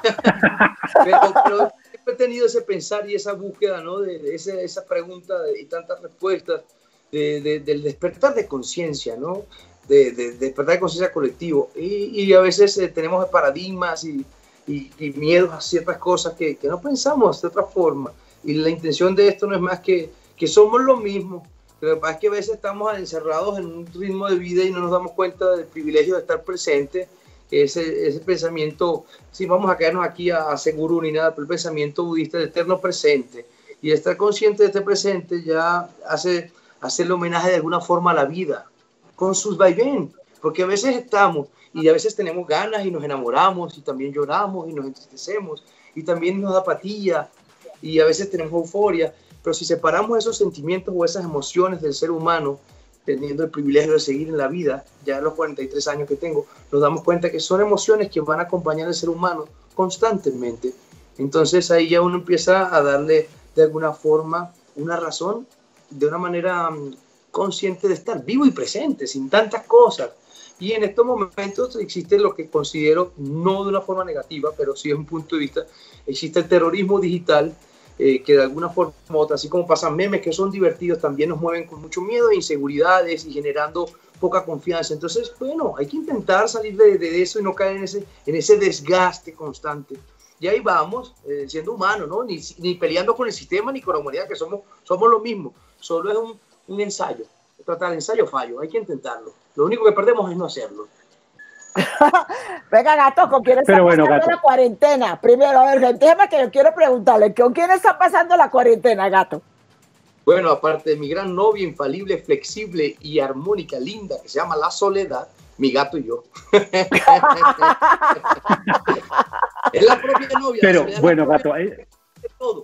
Pero he tenido ese pensar y esa búsqueda, ¿no? de esa pregunta y tantas respuestas del despertar de conciencia, ¿no? De despertar de conciencia colectivo. Y a veces tenemos paradigmas y miedos a ciertas cosas que no pensamos de otra forma. Y la intención de esto no es más que somos lo mismo. Lo que pasa es que a veces estamos encerrados en un ritmo de vida y no nos damos cuenta del privilegio de estar presente. Ese pensamiento, sí, vamos a quedarnos aquí a seguro ni nada, pero el pensamiento budista del eterno presente y estar consciente de este presente ya hace el homenaje de alguna forma a la vida con sus vaivén, porque a veces estamos y a veces tenemos ganas y nos enamoramos y también lloramos y nos entristecemos y también nos da apatía y a veces tenemos euforia, pero si separamos esos sentimientos o esas emociones del ser humano, teniendo el privilegio de seguir en la vida, ya a los 43 años que tengo, nos damos cuenta que son emociones que van a acompañar al ser humano constantemente. Entonces ahí ya uno empieza a darle de alguna forma una razón, de una manera consciente de estar vivo y presente, sin tantas cosas. Y en estos momentos existe lo que considero, no de una forma negativa, pero sí es un punto de vista, existe el terrorismo digital, que de alguna forma u otra, así como pasan memes que son divertidos, también nos mueven con mucho miedo e inseguridades y generando poca confianza. Entonces, bueno, hay que intentar salir de eso y no caer en ese desgaste constante. Y ahí vamos, siendo humanos, ¿no? Ni peleando con el sistema ni con la humanidad, que somos lo mismo. Solo es un ensayo. Se trata de ensayo-fallo, hay que intentarlo. Lo único que perdemos es no hacerlo. Venga, Gato, ¿con quién está pasando la cuarentena? Primero, a ver, déjame que yo quiero preguntarle, ¿con quién está pasando la cuarentena, Gato? Bueno, aparte de mi gran novia, infalible, flexible y armónica, linda, que se llama La Soledad, mi gato y yo. Es la propia novia. Pero, bueno, Gato, todo.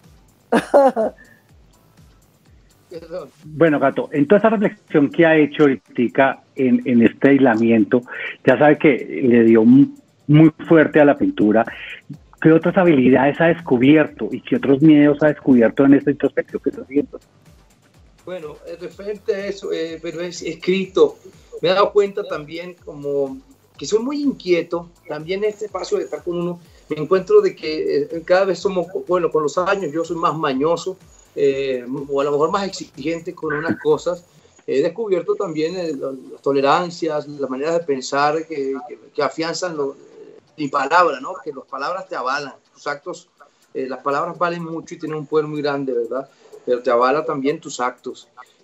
Bueno, Gato, en toda esa reflexión que ha hecho ahorita en este aislamiento, ya sabe que le dio muy fuerte a la pintura. ¿Qué otras habilidades ha descubierto y qué otros miedos ha descubierto en esta introspección que está haciendo? Bueno, referente a eso, pero es escrito. Me he dado cuenta también como que soy muy inquieto, también en este espacio de estar con uno, me encuentro de que cada vez somos, bueno, con los años yo soy más mañoso, o a lo mejor más exigente con unas cosas. He descubierto también las tolerancias, las maneras de pensar que afianzan mi palabra, ¿no? Que las palabras te avalan, tus actos, las palabras valen mucho y tienen un poder muy grande, ¿verdad? Pero te avala también tus actos.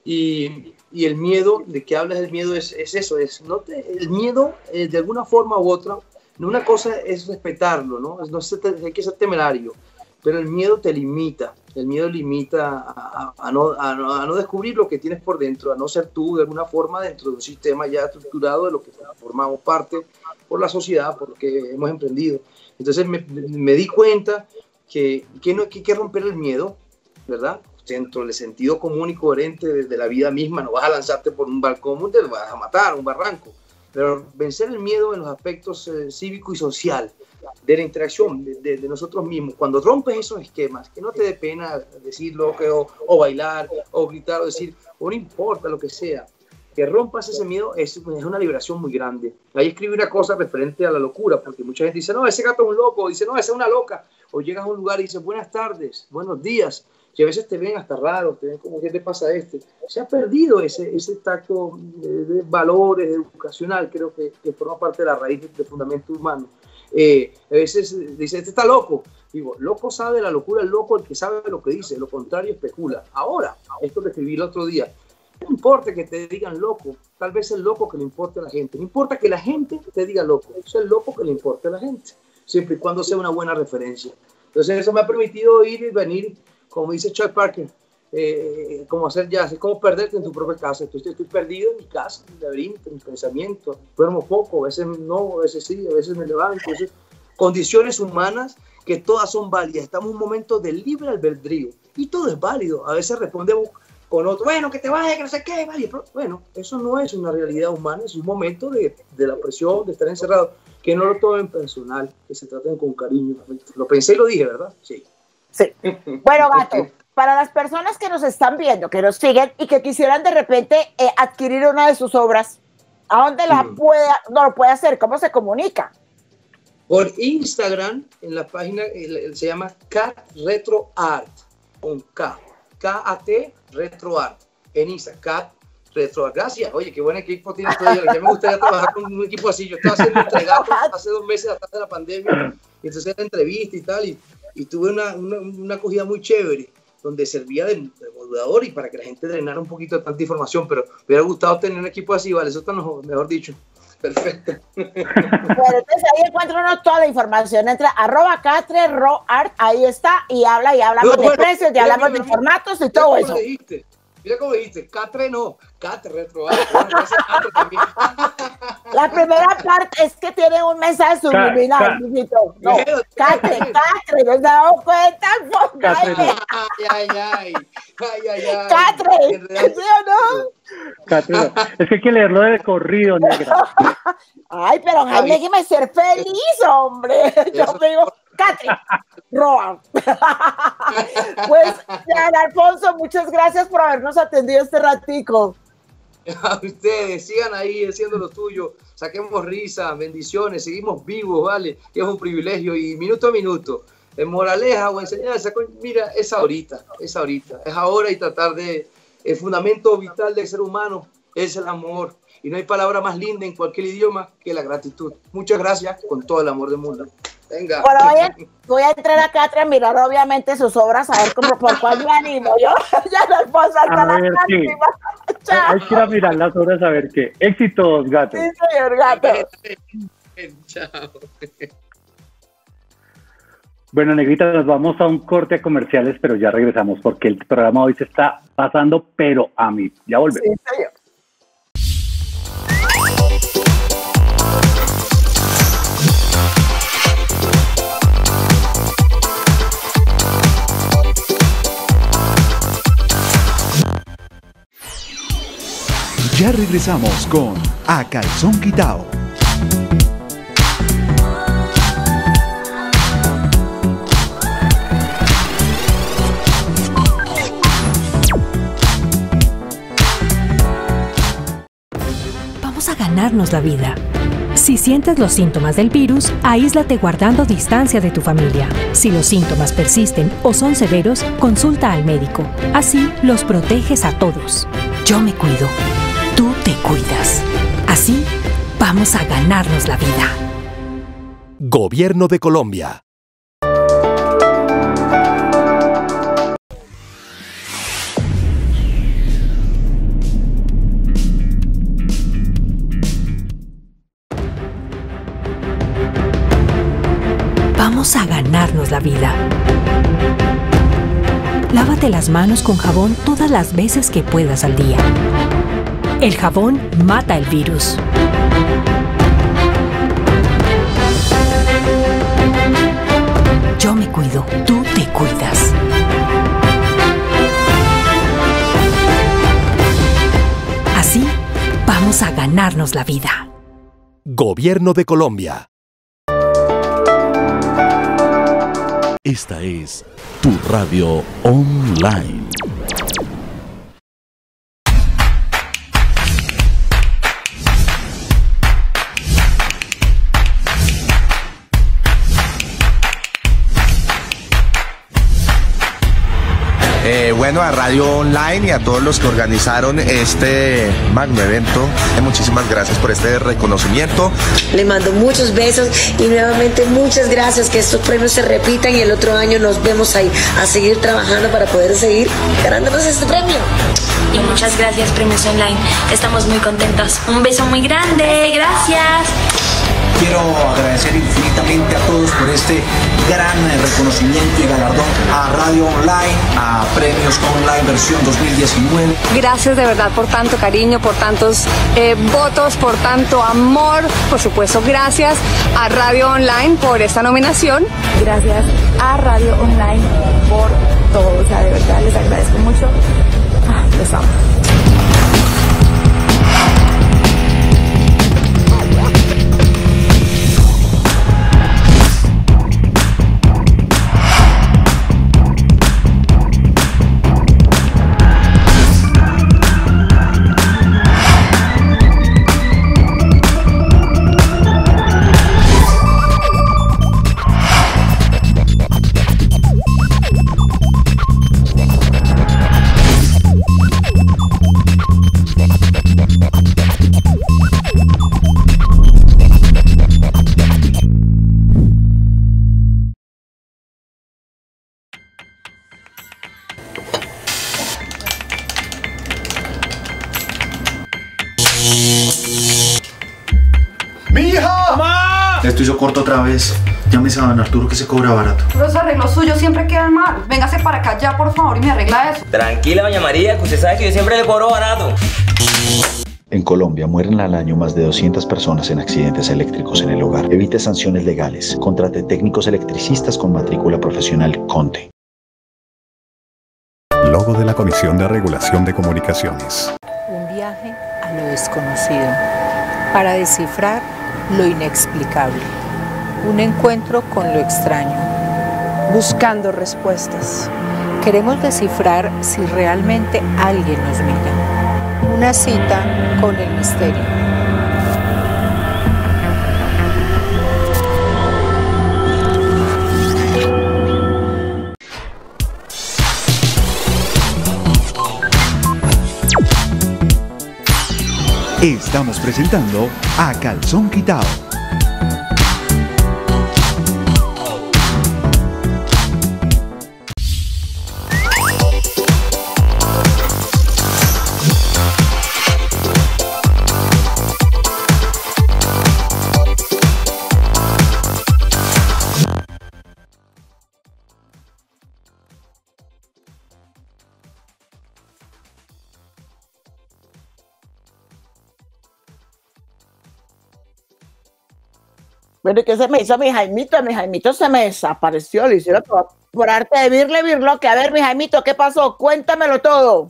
Y el miedo, de que hablas del miedo, es eso, el miedo de alguna forma u otra, una cosa es respetarlo, ¿no? Hay que ser temerario, pero el miedo te limita, el miedo limita a no descubrir lo que tienes por dentro, a no ser tú de alguna forma dentro de un sistema ya estructurado de lo que formamos parte por la sociedad, por lo que hemos emprendido. Entonces me di cuenta que no hay que romper el miedo, ¿verdad? Dentro del sentido común y coherente de la vida misma, no vas a lanzarte por un balcón, te vas a matar, un barranco, pero vencer el miedo en los aspectos cívico y social, de la interacción de nosotros mismos. Cuando rompes esos esquemas, que no te dé pena decirlo, o bailar, o gritar, o decir, o no importa lo que sea, que rompas ese miedo es una liberación muy grande. Ahí escribí una cosa referente a la locura, porque mucha gente dice, no, ese gato es un loco, dice, no, esa es una loca, o llegas a un lugar y dices, buenas tardes, buenos días, y a veces te ven hasta raro, te ven como, ¿qué te pasa a este? Se ha perdido ese tacto de valores, educacional, creo que forma parte de la raíz del fundamento humano. A veces dice, este está loco. Digo, loco sabe la locura, el loco el que sabe lo que dice, lo contrario especula. Ahora, esto lo escribí el otro día, no importa que te digan loco, tal vez el loco que le importe a la gente, no importa que la gente te diga loco, es el loco que le importe a la gente, siempre y cuando sea una buena referencia. Entonces eso me ha permitido ir y venir, como dice Chuck Parker, como hacer jazz, es como perderte en tu propia casa. Entonces estoy perdido en mi casa, en mi laberinto, en mi pensamiento, duermo poco, a veces no, a veces sí, a veces me levanto. Entonces, condiciones humanas que todas son válidas. Estamos en un momento de libre albedrío y todo es válido. A veces respondemos con otro, bueno, que te vaya, que no sé qué, vale. Pero, bueno, eso no es una realidad humana, es un momento de la presión, de estar encerrado, que no lo tomen personal, que se traten con cariño. Lo pensé y lo dije, ¿verdad? Sí. Sí. Bueno, Gato, para las personas que nos están viendo, que nos siguen y que quisieran de repente adquirir una de sus obras, ¿a dónde no lo puede hacer? ¿Cómo se comunica? Por Instagram, en la página se llama Cat Retro Art, con K, K-A-T, Retro Art, en Instagram, Cat Retro Art. Gracias, oye, qué buen equipo tienes todavía, ya me gustaría trabajar con un equipo así. Yo estaba haciendo entregados hace 2 meses atrás de la pandemia, y entonces era entrevista y tal, y tuve una acogida muy chévere, donde servía de modulador y para que la gente drenara un poquito de tanta información, pero me hubiera gustado tener un equipo así, vale, eso está mejor dicho. Perfecto. Bueno, entonces ahí encuentran toda la información, entra @CatRetroArt, ahí está, y hablamos de precios, y hablamos de formatos y todo eso. Mira cómo dijiste, Catre no, Catre Retroart. La primera parte es que tiene un mensaje subliminal, mijito. No, Catre, ¿no se dado cuenta? Ay. Catre, ¿sí o no? Catre, no. Es que hay que leerlo de corrido, negra. Ay, pero Jaime, déjeme ser feliz, hombre. Yo digo, Catre, Roa. Pues, Jean Alfonso, muchas gracias por habernos atendido este ratico. A ustedes, sigan ahí haciendo lo tuyo, saquemos risa, bendiciones, seguimos vivos, ¿vale? Que es un privilegio, y minuto a minuto, en moraleja o enseñanza, mira, es ahorita, es ahora, y tratar de, el fundamento vital del ser humano es el amor, y no hay palabra más linda en cualquier idioma que la gratitud. Muchas gracias, con todo el amor del mundo. Venga. Bueno, voy a entrar a Catre a mirar obviamente sus obras, a ver por cuál me animo. Yo ya no puedo hasta la próxima. Hay que ir a mirar las obras a ver qué. Éxitos, Gato. Sí, señor Gato. Chao. Bueno, negrita, nos vamos a un corte de comerciales, pero ya regresamos porque el programa hoy se está pasando, pero a mí. Ya volvemos. Sí, señor. Ya regresamos con A Calzón Quitao. Vamos a ganarnos la vida. Si sientes los síntomas del virus, aíslate guardando distancia de tu familia. Si los síntomas persisten o son severos, consulta al médico. Así los proteges a todos. Yo me cuido. Tú te cuidas. Así vamos a ganarnos la vida. Gobierno de Colombia. Vamos a ganarnos la vida. Lávate las manos con jabón todas las veces que puedas al día. El jabón mata el virus. Yo me cuido, tú te cuidas. Así vamos a ganarnos la vida. Gobierno de Colombia. Esta es tu radio online. Bueno, a Radio Online y a todos los que organizaron este magno evento, muchísimas gracias por este reconocimiento. Le mando muchos besos y nuevamente muchas gracias, que estos premios se repitan y el otro año nos vemos ahí a seguir trabajando para poder seguir ganándonos este premio. Y muchas gracias, Premios Online. Estamos muy contentos. Un beso muy grande. Gracias. Quiero agradecer infinitamente a todos por este gran reconocimiento y galardón, a Radio Online, a Premios Online versión 2019. Gracias de verdad por tanto cariño, por tantos votos, por tanto amor. Por supuesto, gracias a Radio Online por esta nominación. Gracias a Radio Online por todo. O sea, de verdad les agradezco mucho. Los amo. Esto hizo corto otra vez. Llámese a don Arturo que se cobra barato. Pero esos arreglos suyos siempre quedan mal. Véngase para acá ya, por favor, y me arregla eso. Tranquila, doña María, que usted sabe que yo siempre le cobro barato. En Colombia mueren al año más de 200 personas en accidentes eléctricos en el hogar. Evite sanciones legales. Contrate técnicos electricistas con matrícula profesional CONTE. Logo de la Comisión de Regulación de Comunicaciones. Un viaje a lo desconocido para descifrar lo inexplicable. Un encuentro con lo extraño. Buscando respuestas. Queremos descifrar si realmente alguien nos mira. Una cita con el misterio. Estamos presentando A Calzón Quitado. Bueno, ¿y qué se me hizo a mi Jaimito? A mi Jaimito se me desapareció, le hicieron todo por arte de virlo, que a ver, mi Jaimito, ¿qué pasó? Cuéntamelo todo.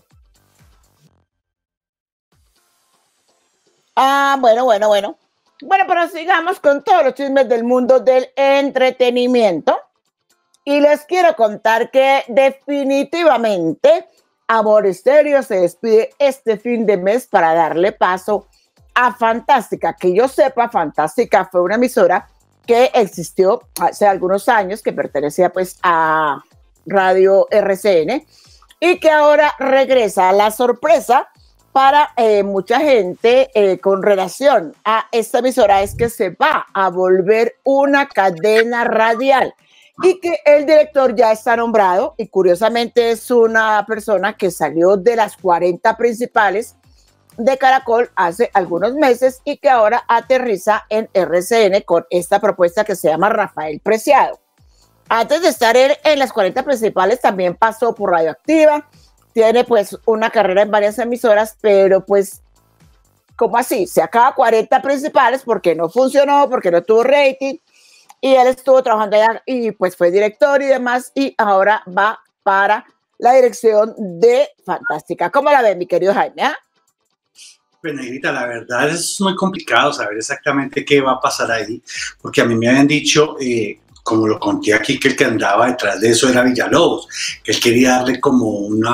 Bueno. Bueno, pero sigamos con todos los chismes del mundo del entretenimiento. Y les quiero contar que definitivamente Amor Estéreo se despide este fin de mes para darle paso a Fantástica. Que yo sepa, Fantástica fue una emisora que existió hace algunos años, que pertenecía pues a Radio RCN y que ahora regresa. La sorpresa para mucha gente con relación a esta emisora es que se va a volver una cadena radial y que el director ya está nombrado, y curiosamente es una persona que salió de las 40 principales de Caracol hace algunos meses y que ahora aterriza en RCN con esta propuesta que se llama Rafael Preciado. Antes de estar en las 40 principales también pasó por Radioactiva, tiene pues una carrera en varias emisoras, pero pues, ¿cómo así? Se acaba 40 principales porque no funcionó, porque no tuvo rating, y él estuvo trabajando allá y pues fue director y demás, y ahora va para la dirección de Fantástica. ¿Cómo la ven, mi querido Jaime? Pues, Negrita, la verdad es muy complicado saber exactamente qué va a pasar ahí, porque a mí me habían dicho, como lo conté aquí, que el que andaba detrás de eso era Villalobos, que él quería darle como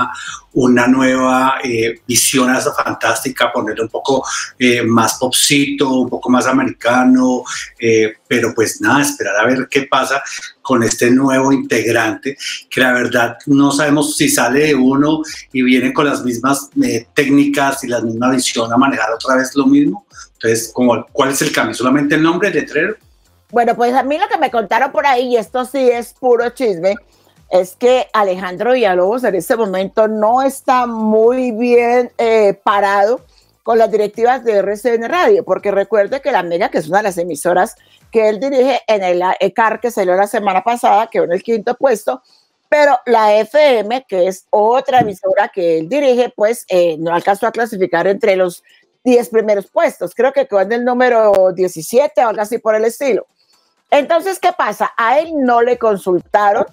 una nueva visión a esa Fantástica, ponerle un poco más popcito, un poco más americano, pero pues nada, esperar a ver qué pasa con este nuevo integrante, que la verdad no sabemos si sale de uno y viene con las mismas técnicas y la misma visión a manejar otra vez lo mismo. Entonces, ¿cuál es el cambio? ¿Solamente el nombre, el letrero? Bueno, pues a mí lo que me contaron por ahí, y esto sí es puro chisme, es que Alejandro Villalobos en este momento no está muy bien parado con las directivas de RCN Radio, porque recuerde que la Mega, que es una de las emisoras que él dirige en el ECAR, que salió la semana pasada, quedó en el 5º puesto, pero la FM, que es otra emisora que él dirige, pues no alcanzó a clasificar entre los 10 primeros puestos, creo que quedó en el número 17 o algo así por el estilo. Entonces, ¿qué pasa? A él no le consultaron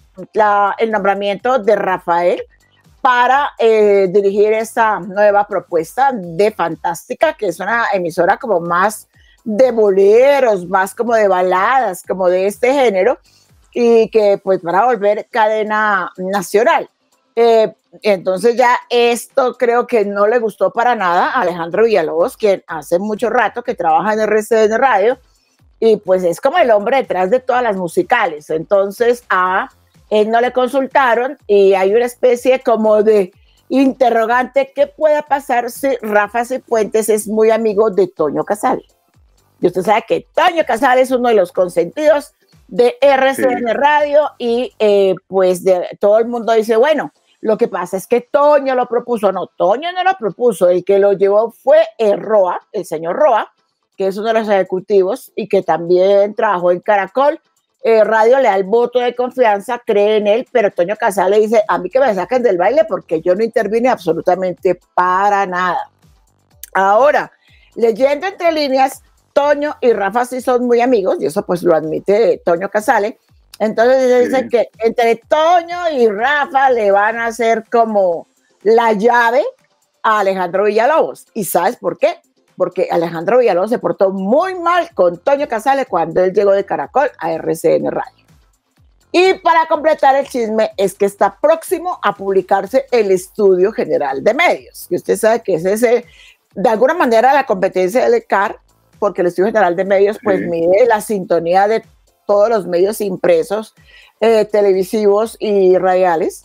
el nombramiento de Rafael para dirigir esta nueva propuesta de Fantástica, que es una emisora como más de boleros, más como de baladas, como de este género, y que pues van a volver cadena nacional. Entonces ya esto creo que no le gustó para nada a Alejandro Villalobos, quien hace mucho rato que trabaja en RCN Radio, y pues es como el hombre detrás de todas las musicales. Entonces a él no le consultaron y hay una especie como de interrogante: ¿qué pueda pasar si Rafa Cifuentes es muy amigo de Toño Casale? Y usted sabe que Toño Casale es uno de los consentidos de RCN Radio, y pues todo el mundo dice, bueno, lo que pasa es que Toño lo propuso. No, Toño no lo propuso, el que lo llevó fue Roa, el señor Roa, que es uno de los ejecutivos y que también trabajó en Caracol. Radio le da el voto de confianza, cree en él, pero Toño Casale dice, a mí que me saquen del baile porque yo no intervine absolutamente para nada. Ahora, leyendo entre líneas, Toño y Rafa sí son muy amigos, y eso pues lo admite Toño Casale. Entonces dicen que entre Toño y Rafa le van a hacer como la llave a Alejandro Villalobos. ¿Y sabes por qué? Porque Alejandro Villalobos se portó muy mal con Toño Casale cuando él llegó de Caracol a RCN Radio. Y para completar el chisme, es que está próximo a publicarse el Estudio General de Medios, que usted sabe que es ese, de alguna manera, la competencia del ECAR, porque el Estudio General de Medios pues mide la sintonía de todos los medios impresos, televisivos y radiales.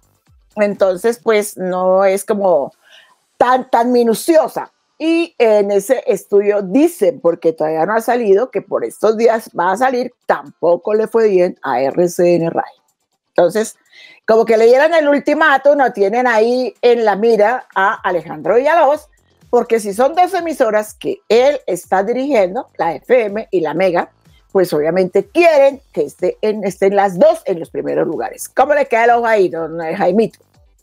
Entonces pues no es como tan minuciosa. Y en ese estudio dicen, porque todavía no ha salido, que por estos días va a salir, tampoco le fue bien a RCN Radio. Entonces, como que le dieron el ultimátum, no tienen ahí en la mira a Alejandro Villalobos, porque si son dos emisoras que él está dirigiendo, la FM y la Mega, pues obviamente quieren que estén las dos en los primeros lugares. ¿Cómo le queda el ojo ahí, don Jaimito?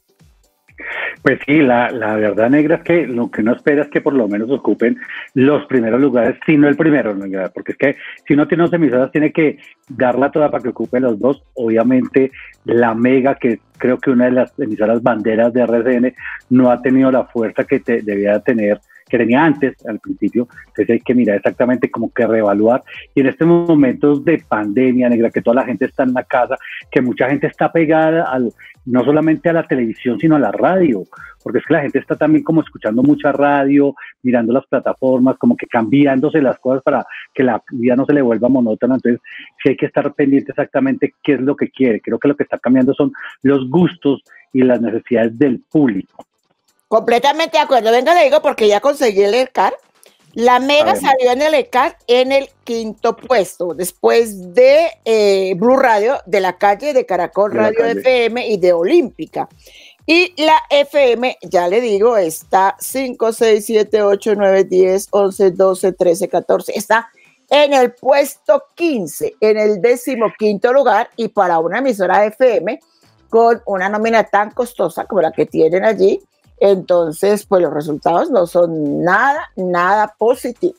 Pues sí, la verdad, Negra, es que lo que uno espera es que por lo menos ocupen los primeros lugares, si no el primero, Negra, porque es que si uno tiene dos emisoras tiene que darla toda para que ocupen los dos. Obviamente la Mega, que creo que una de las emisoras banderas de RCN, no ha tenido la fuerza que debía tener, que tenía antes, al principio. Entonces hay que mirar exactamente, como que reevaluar. Y en estos momentos de pandemia, Negra, que toda la gente está en la casa, que mucha gente está pegada no solamente a la televisión, sino a la radio, porque es que la gente está también como escuchando mucha radio, mirando las plataformas, como que cambiándose las cosas para que la vida no se le vuelva monótona. Entonces sí hay que estar pendiente exactamente qué es lo que quiere. Creo que lo que está cambiando son los gustos y las necesidades del público. Completamente de acuerdo. Venga, le digo, porque ya conseguí el ECAR. La Mega salió en el ECAR en el 5º puesto, después de Blue Radio, de La Calle, de Caracol Radio FM y de Olímpica. Y la FM, ya le digo, está 5, 6, 7, 8, 9, 10, 11, 12, 13, 14. Está en el puesto 15, en el 15º lugar, y para una emisora de FM con una nómina tan costosa como la que tienen allí, entonces pues los resultados no son nada positivos.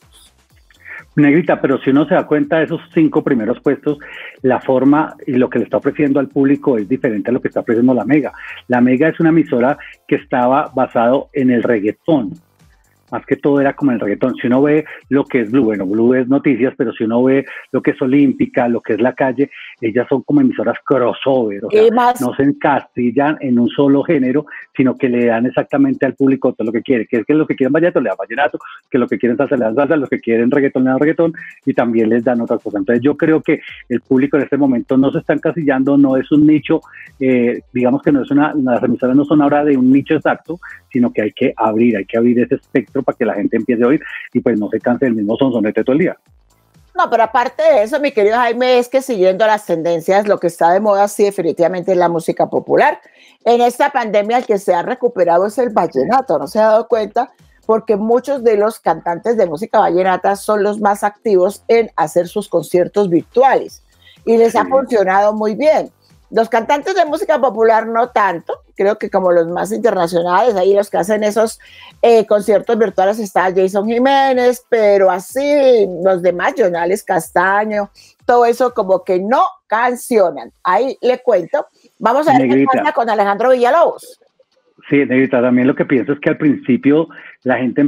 Negrita, pero si uno se da cuenta de esos 5 primeros puestos, la forma y lo que le está ofreciendo al público es diferente a lo que está ofreciendo la Mega. La Mega es una emisora que estaba basado en el reggaetón. Más que todo era como el reggaetón. Si uno ve lo que es Blue, bueno, Blue es noticias, pero si uno ve lo que es Olímpica, lo que es La Calle, ellas son como emisoras crossover, o sea, no se encastillan en un solo género, sino que le dan exactamente al público todo lo que quiere, que es que lo que quieren vallenato, le dan vallenato, que lo que quieren salsa, le dan salsa, los que quieren reggaetón, le dan reggaetón, y también les dan otras cosas. Entonces yo creo que el público en este momento no se está encasillando, no es un nicho, digamos que no es las emisoras no son ahora de un nicho exacto, sino que hay que abrir ese espectro para que la gente empiece a oír y pues no se canse del mismo sonsonete todo el día. No, pero aparte de eso, mi querido Jaime, es que siguiendo las tendencias, lo que está de moda sí definitivamente es la música popular. En esta pandemia el que se ha recuperado es el vallenato, ¿no se ha dado cuenta? Porque muchos de los cantantes de música vallenata son los más activos en hacer sus conciertos virtuales y les ha funcionado muy bien. Los cantantes de música popular no tanto, creo que como los más internacionales, ahí los que hacen esos conciertos virtuales está Jason Jiménez, pero así los demás, Jonales Castaño, todo eso como que no cancionan. Ahí le cuento. Vamos a ver qué pasa con Alejandro Villalobos. Sí, Negrita, también lo que pienso es que al principio la gente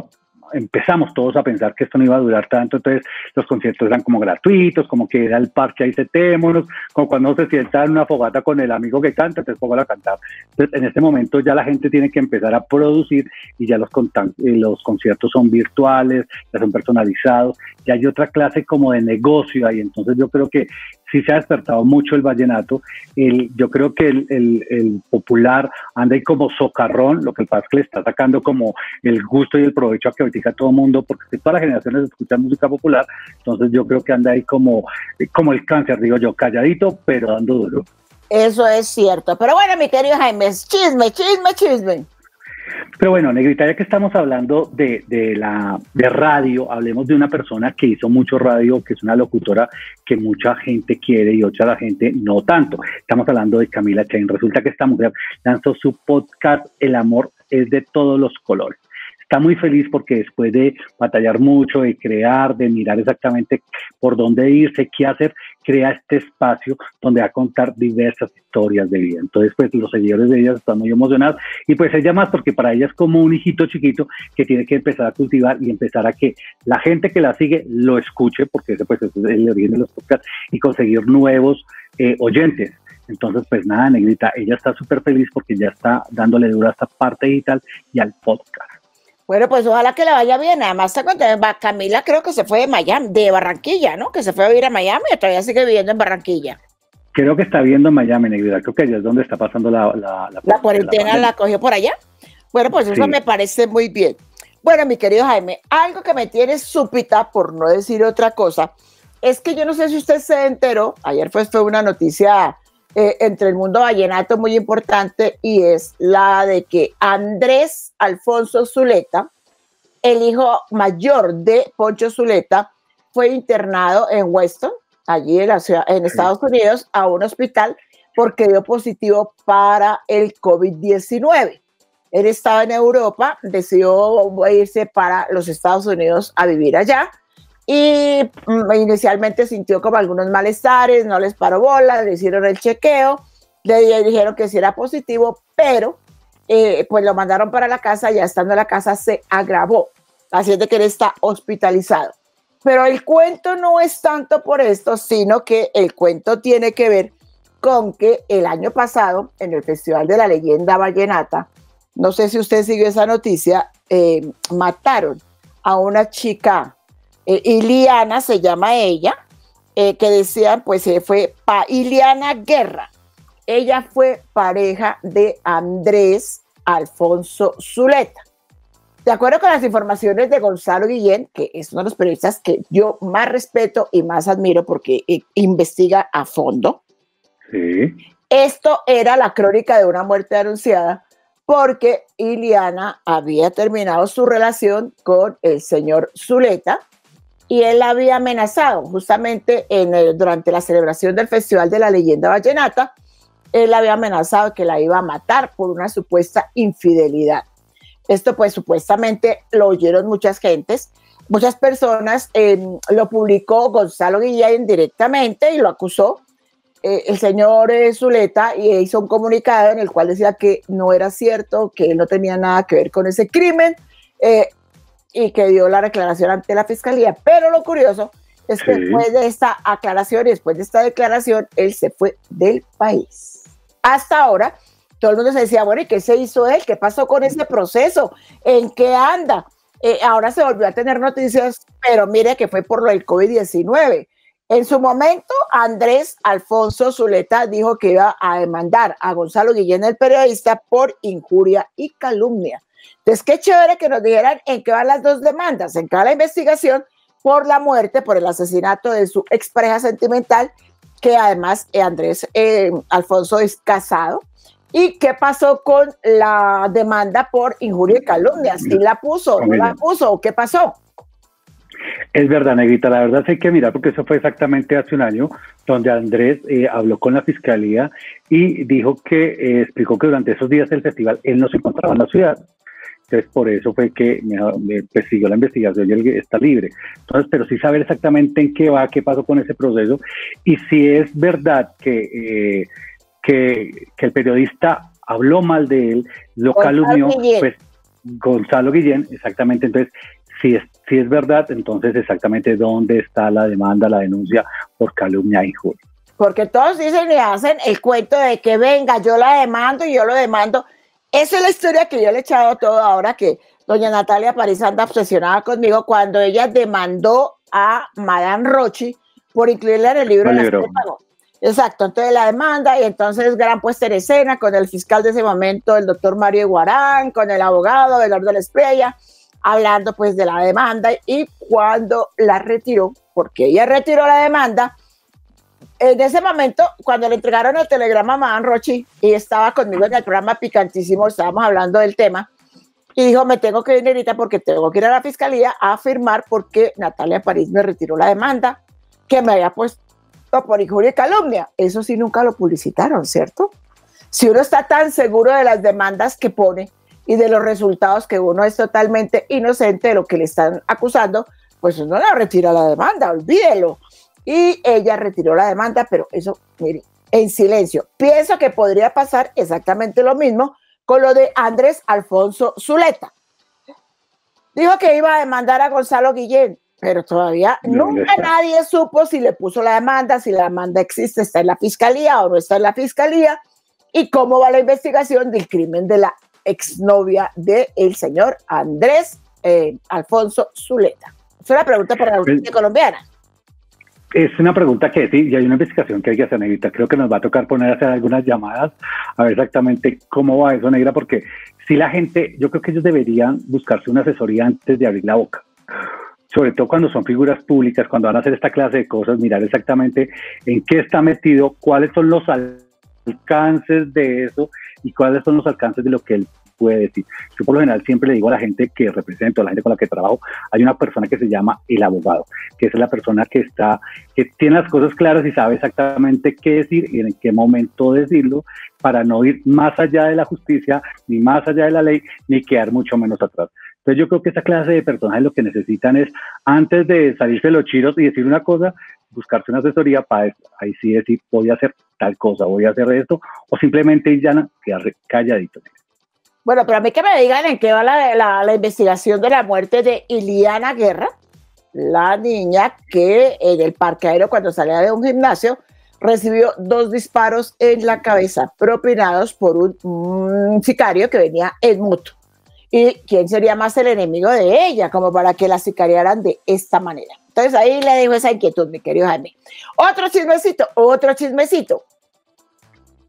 empezamos todos a pensar que esto no iba a durar tanto, entonces los conciertos eran como gratuitos, como que era el parche, ahí sentémonos, como cuando uno se sienta en una fogata con el amigo que canta, entonces póngalo a cantar. Entonces en este momento ya la gente tiene que empezar a producir y ya los conciertos son virtuales, ya son personalizados, ya hay otra clase como de negocio ahí, entonces yo creo que sí se ha despertado mucho el vallenato. Yo creo que el popular anda ahí como socarrón, lo que pasa es que le está sacando como el gusto y el provecho a que ahorita todo el mundo, porque todas las generaciones escuchan música popular, entonces yo creo que anda ahí como el cáncer, digo yo, calladito, pero dando duro. Eso es cierto, pero bueno, mi querido Jaime, chisme. Pero bueno, Negrita, ya que estamos hablando de radio, hablemos de una persona que hizo mucho radio, que es una locutora que mucha gente quiere y otra gente no tanto. Estamos hablando de Camila Chain. Resulta que esta mujer lanzó su podcast El amor es de todos los colores. Está muy feliz porque después de batallar mucho, de crear, de mirar exactamente por dónde irse, qué hacer, crea este espacio donde va a contar diversas historias de vida. Entonces, pues los seguidores de ella están muy emocionados y pues ella más porque para ella es como un hijito chiquito que tiene que empezar a cultivar y empezar a que la gente que la sigue lo escuche, porque ese pues es el origen de los podcasts, y conseguir nuevos oyentes. Entonces, pues nada, Negrita, ella está súper feliz porque ya está dándole duro a esta parte digital y al podcast. Bueno, pues ojalá que le vaya bien. Además, te cuento, Camila creo que se fue de Miami, de Barranquilla, ¿no? Que se fue a vivir a Miami y todavía sigue viviendo en Barranquilla. Creo que está viviendo en Miami, Negrita. Creo que allá es donde está pasando la cuarentena, la cogió por allá. Bueno, pues eso me parece muy bien. Bueno, mi querido Jaime, algo que me tiene súpita, por no decir otra cosa, es que yo no sé si usted se enteró, ayer fue una noticia entre el mundo vallenato muy importante, y es la de que Andrés Alfonso Zuleta, el hijo mayor de Poncho Zuleta, fue internado en Weston, allí en Estados Unidos, a un hospital porque dio positivo para el COVID-19. Él estaba en Europa, decidió irse para los Estados Unidos a vivir allá, y inicialmente sintió como algunos malestares, no les paró bola, le hicieron el chequeo, le dijeron que sí era positivo, pero pues lo mandaron para la casa, ya estando en la casa se agravó, así es de que él está hospitalizado. Pero el cuento no es tanto por esto, sino que el cuento tiene que ver con que el año pasado, en el Festival de la Leyenda Vallenata, no sé si usted siguió esa noticia, mataron a una chica, Iliana se llama ella, que decían, pues fue Iliana Guerra. Ella fue pareja de Andrés Alfonso Zuleta. De acuerdo con las informaciones de Gonzalo Guillén, que es uno de los periodistas que yo más respeto y más admiro porque investiga a fondo, sí. Esto era la crónica de una muerte anunciada porque Iliana había terminado su relación con el señor Zuleta y él la había amenazado justamente durante la celebración del Festival de la Leyenda Vallenata. Él había amenazado que la iba a matar por una supuesta infidelidad. Esto pues supuestamente lo oyeron muchas personas, lo publicó Gonzalo Guillén directamente y lo acusó. El señor Zuleta hizo un comunicado en el cual decía que no era cierto, que él no tenía nada que ver con ese crimen y que dio la declaración ante la fiscalía. Pero lo curioso es que después de esta aclaración y después de esta declaración, él se fue del país. Hasta ahora, todo el mundo se decía, bueno, ¿y qué se hizo él? ¿Qué pasó con ese proceso? ¿En qué anda? Ahora se volvió a tener noticias, pero mire que fue por lo del COVID-19. En su momento, Andrés Alfonso Zuleta dijo que iba a demandar a Gonzalo Guillén, el periodista, por injuria y calumnia. Entonces, qué chévere que nos dijeran en qué van las dos demandas, en qué va la investigación por la muerte, por el asesinato de su expareja sentimental, que además Andrés Alfonso es casado. ¿Y qué pasó con la demanda por injuria y calumnia? ¿Sí la puso, no la puso o qué pasó? Es verdad, Negrita, la verdad hay que mirar porque eso fue exactamente hace un año donde Andrés habló con la fiscalía y dijo que explicó que durante esos días del festival él no se encontraba en la ciudad. Entonces, por eso fue que me persiguió la investigación y él está libre. Entonces, pero sí saber exactamente en qué va, qué pasó con ese proceso y si es verdad que el periodista habló mal de él, lo calumnió, pues Gonzalo Guillén, exactamente. Entonces, si es verdad, entonces exactamente dónde está la demanda, la denuncia por calumnia e injuria. Porque todos dicen y hacen el cuento de que venga, yo la demando y yo lo demando. Esa es la historia que yo le he echado todo ahora que doña Natalia París anda obsesionada conmigo cuando ella demandó a Madame Rochi por incluirla en el libro de las Pétago. Exacto, entonces la demanda y entonces gran puesta en escena con el fiscal de ese momento, el doctor Mario Iguarán, con el abogado Eduardo de la Espriella, hablando pues de la demanda y cuando la retiró, porque ella retiró la demanda, en ese momento, cuando le entregaron el telegrama a Madame Rochi y estaba conmigo en el programa Picantísimo, estábamos hablando del tema, y dijo, me tengo que ir, Negrita, porque tengo que ir a la fiscalía a firmar porque Natalia París me retiró la demanda que me había puesto por injuria y calumnia. Eso sí nunca lo publicitaron, ¿cierto? Si uno está tan seguro de las demandas que pone y de los resultados que uno es totalmente inocente de lo que le están acusando, pues uno le retira la demanda, olvídelo. Y ella retiró la demanda, pero eso, mire, en silencio. Pienso que podría pasar exactamente lo mismo con lo de Andrés Alfonso Zuleta. Dijo que iba a demandar a Gonzalo Guillén, pero todavía nunca nadie supo si le puso la demanda, si la demanda existe, está en la fiscalía o no está en la fiscalía, y cómo va la investigación del crimen de la exnovia del señor Andrés Alfonso Zuleta. Es una pregunta para la justicia colombiana. Es una pregunta que sí, y hay una investigación que hay que hacer, Negrita. Creo que nos va a tocar poner a hacer algunas llamadas a ver exactamente cómo va eso, Negra, porque si la gente, yo creo que ellos deberían buscarse una asesoría antes de abrir la boca. Sobre todo cuando son figuras públicas, cuando van a hacer esta clase de cosas, mirar exactamente en qué está metido, cuáles son los alcances de eso y cuáles son los alcances de lo que él puede decir. Yo por lo general siempre le digo a la gente que represento, a la gente con la que trabajo, hay una persona que se llama el abogado, que es la persona que tiene las cosas claras y sabe exactamente qué decir y en qué momento decirlo, para no ir más allá de la justicia, ni más allá de la ley, ni quedar mucho menos atrás. Entonces yo creo que esta clase de personas lo que necesitan es, antes de salirse de los chiros y decir una cosa, buscarse una asesoría para ahí sí decir, voy a hacer tal cosa, voy a hacer esto, o simplemente ya quedar calladito. Bueno, pero a mí que me digan en qué va la investigación de la muerte de Iliana Guerra, la niña que en el parqueadero cuando salía de un gimnasio recibió 2 disparos en la cabeza propinados por un sicario que venía en moto. ¿Y quién sería más el enemigo de ella como para que la sicariaran de esta manera? Entonces ahí le dejo esa inquietud, mi querido Jaime. Otro chismecito.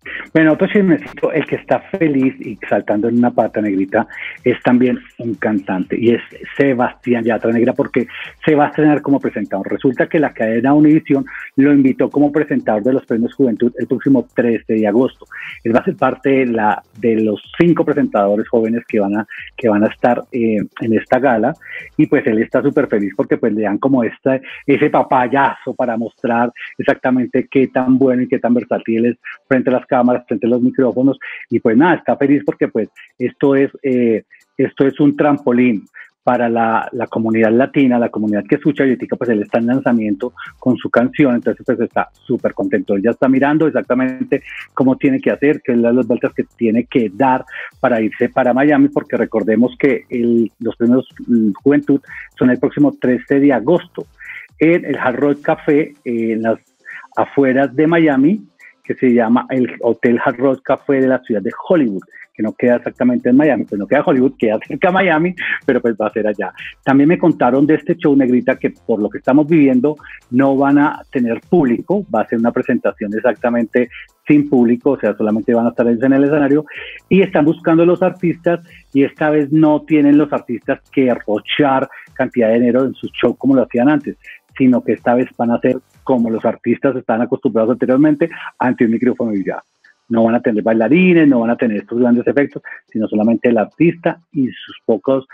Bueno, otro chismecito, el que está feliz y saltando en una pata, Negrita, es también un cantante y es Sebastián Yatra, Negra, porque se va a estrenar como presentador. Resulta que la cadena Univision lo invitó como presentador de los Premios Juventud el próximo 13 de agosto. Él va a ser parte de los 5 presentadores jóvenes que van a estar en esta gala, y pues él está súper feliz porque pues le dan como ese papayazo para mostrar exactamente qué tan bueno y qué tan versátil es frente a las cámaras, frente a los micrófonos, y pues nada, está feliz porque pues esto es un trampolín para la comunidad latina, la comunidad que escucha ahorita, pues él está en lanzamiento con su canción, entonces pues está súper contento. Él ya está mirando exactamente cómo tiene que hacer, qué es las vueltas que tiene que dar para irse para Miami, porque recordemos que los Premios Juventud son el próximo 13 de agosto en el Hard Rock Café, en las afueras de Miami, que se llama el Hotel Hard Rock Café de la ciudad de Hollywood, que no queda exactamente en Miami, pues no queda Hollywood, queda cerca de Miami, pero pues va a ser allá. También me contaron de este show, Negrita, que por lo que estamos viviendo no van a tener público, va a ser una presentación exactamente sin público, o sea, solamente van a estar ellos en el escenario, y están buscando los artistas, y esta vez no tienen los artistas que derrochar cantidad de dinero en sus shows como lo hacían antes, sino que esta vez van a ser como los artistas están acostumbrados anteriormente, ante un micrófono y ya. No van a tener bailarines, no van a tener estos grandes efectos, sino solamente el artista y sus pocos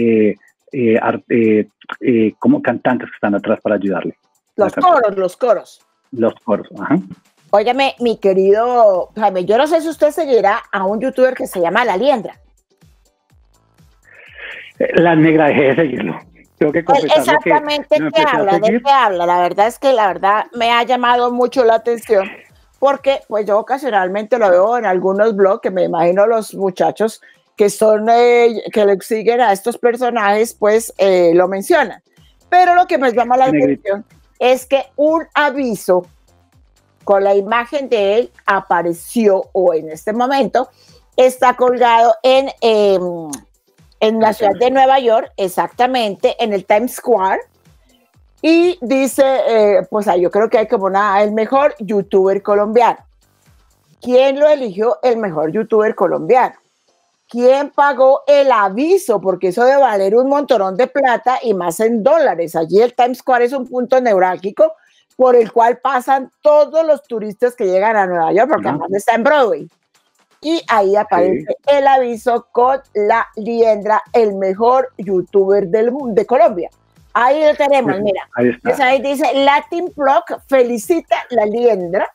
como cantantes que están atrás para ayudarle. Los coros. Los coros, ajá. Óigame, mi querido Jaime, yo no sé si usted seguirá a un youtuber que se llama La Liendra. La Negra, dejé de seguirlo. Tengo que confesar exactamente ¿de qué habla? La verdad es que me ha llamado mucho la atención, porque pues yo ocasionalmente lo veo en algunos blogs, que me imagino los muchachos que son que le siguen a estos personajes pues lo mencionan, pero lo que me llama la atención es que un aviso con la imagen de él apareció, o en este momento está colgado en la ciudad de Nueva York, exactamente en el Times Square, y dice, pues yo creo que hay como el mejor youtuber colombiano. ¿Quién lo eligió el mejor youtuber colombiano? ¿Quién pagó el aviso? Porque eso debe valer un montonón de plata, y más en dólares. Allí el Times Square es un punto neurálgico por el cual pasan todos los turistas que llegan a Nueva York, porque además está en Broadway. Y ahí aparece el aviso con La Liendra, el mejor youtuber de Colombia. Ahí lo tenemos, mira. Ahí está. Pues ahí dice Latin Blog felicita La Liendra,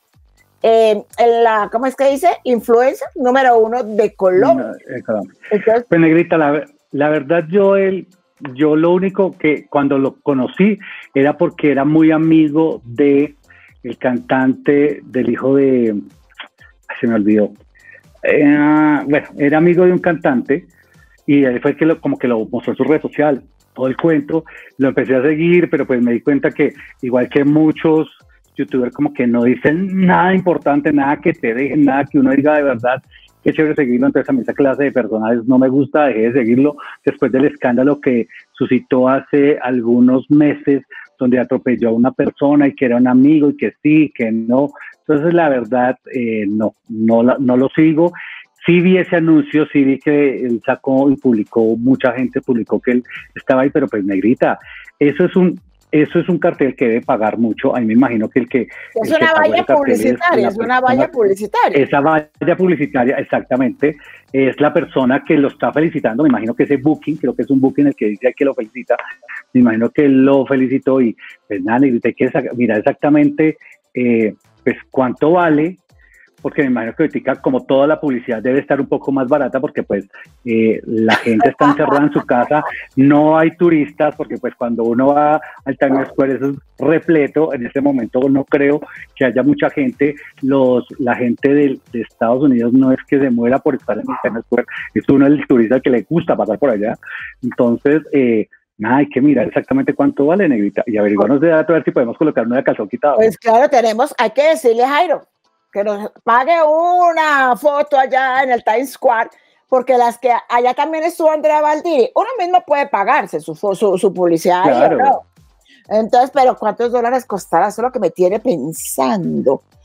¿cómo es que dice? Influencer número 1 de Colombia. Entonces, pues Negrita, la verdad yo lo único que cuando lo conocí era porque era muy amigo de el cantante del hijo de... se me olvidó. Bueno, era amigo de un cantante, y él fue el que como que lo mostró en sus redes sociales, todo el cuento, lo empecé a seguir, pero pues me di cuenta que igual que muchos youtubers como que no dicen nada importante, nada que te dejen, nada que uno diga de verdad, qué chévere seguirlo. Entonces a mí esa clase de personajes no me gusta, dejé de seguirlo después del escándalo que suscitó hace algunos meses, donde atropelló a una persona y que era un amigo y que sí, que no. Entonces la verdad no lo sigo. Sí vi ese anuncio, sí vi que él sacó y publicó, mucha gente publicó que él estaba ahí, pero pues Negrita, eso es un cartel que debe pagar mucho. Ahí me imagino que es una valla publicitaria, es una valla publicitaria. Esa valla publicitaria, exactamente, es la persona que lo está felicitando. Me imagino que ese booking, creo que es un booking el que dice que lo felicita, me imagino que él lo felicitó, y pues nada, Negrita, hay que mirar exactamente pues cuánto vale, porque me imagino que ahorita, como toda la publicidad, debe estar un poco más barata, porque pues la gente está encerrada en su casa, no hay turistas, porque pues cuando uno va al Times Square eso es repleto. En este momento no creo que haya mucha gente. La gente de Estados Unidos no es que se muera por estar en el Times Square, es uno del turista que le gusta pasar por allá. Entonces nada, hay que mirar exactamente cuánto vale, Negrita, y averiguarnos de datos, a ver si podemos colocar una de calzón quitado. Pues claro, hay que decirle a Jairo que nos pague una foto allá en el Times Square, porque allá también estuvo Andrea Valdiri. Uno mismo puede pagarse su publicidad. Claro. ¿No? Entonces, pero ¿cuántos dólares costará? Eso es lo que me tiene pensando.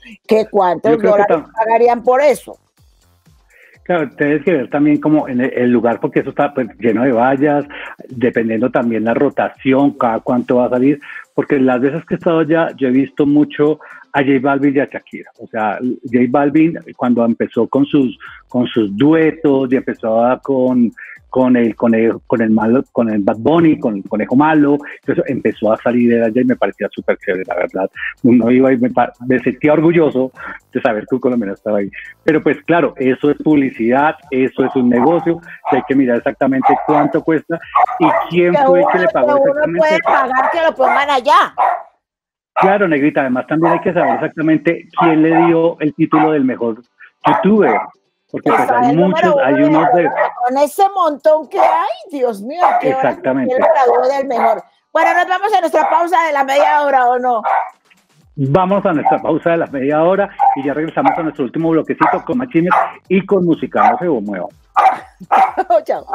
¿Que cuántos dólares pagarían por eso? Claro, tienes que ver también como en el lugar, porque eso está pues, lleno de vallas, dependiendo también la rotación, cada cuánto va a salir, porque las veces que he estado allá, yo he visto mucho a J Balvin y a Shakira. O sea, J Balvin cuando empezó con sus duetos y empezó con el Bad Bunny, con el Conejo Malo, entonces empezó a salir de allá y me parecía súper chévere, la verdad. Uno iba y me sentía orgulloso de saber que un colombiano estaba ahí. Pero pues claro, eso es publicidad, eso es un negocio, que hay que mirar exactamente cuánto cuesta y quién fue el que le pagó exactamente. Uno puede pagar que lo pongan allá. Claro, Negrita, además también hay que saber exactamente quién le dio el título del mejor youtuber. Porque pues hay muchos, hay unos de... Con ese montón que hay, Dios mío, qué exactamente. Del mejor. Bueno, nos vamos a nuestra pausa de la media hora, ¿o no? Vamos a nuestra pausa de la media hora y ya regresamos a nuestro último bloquecito con más chismes y con música. No se muevan. Chao.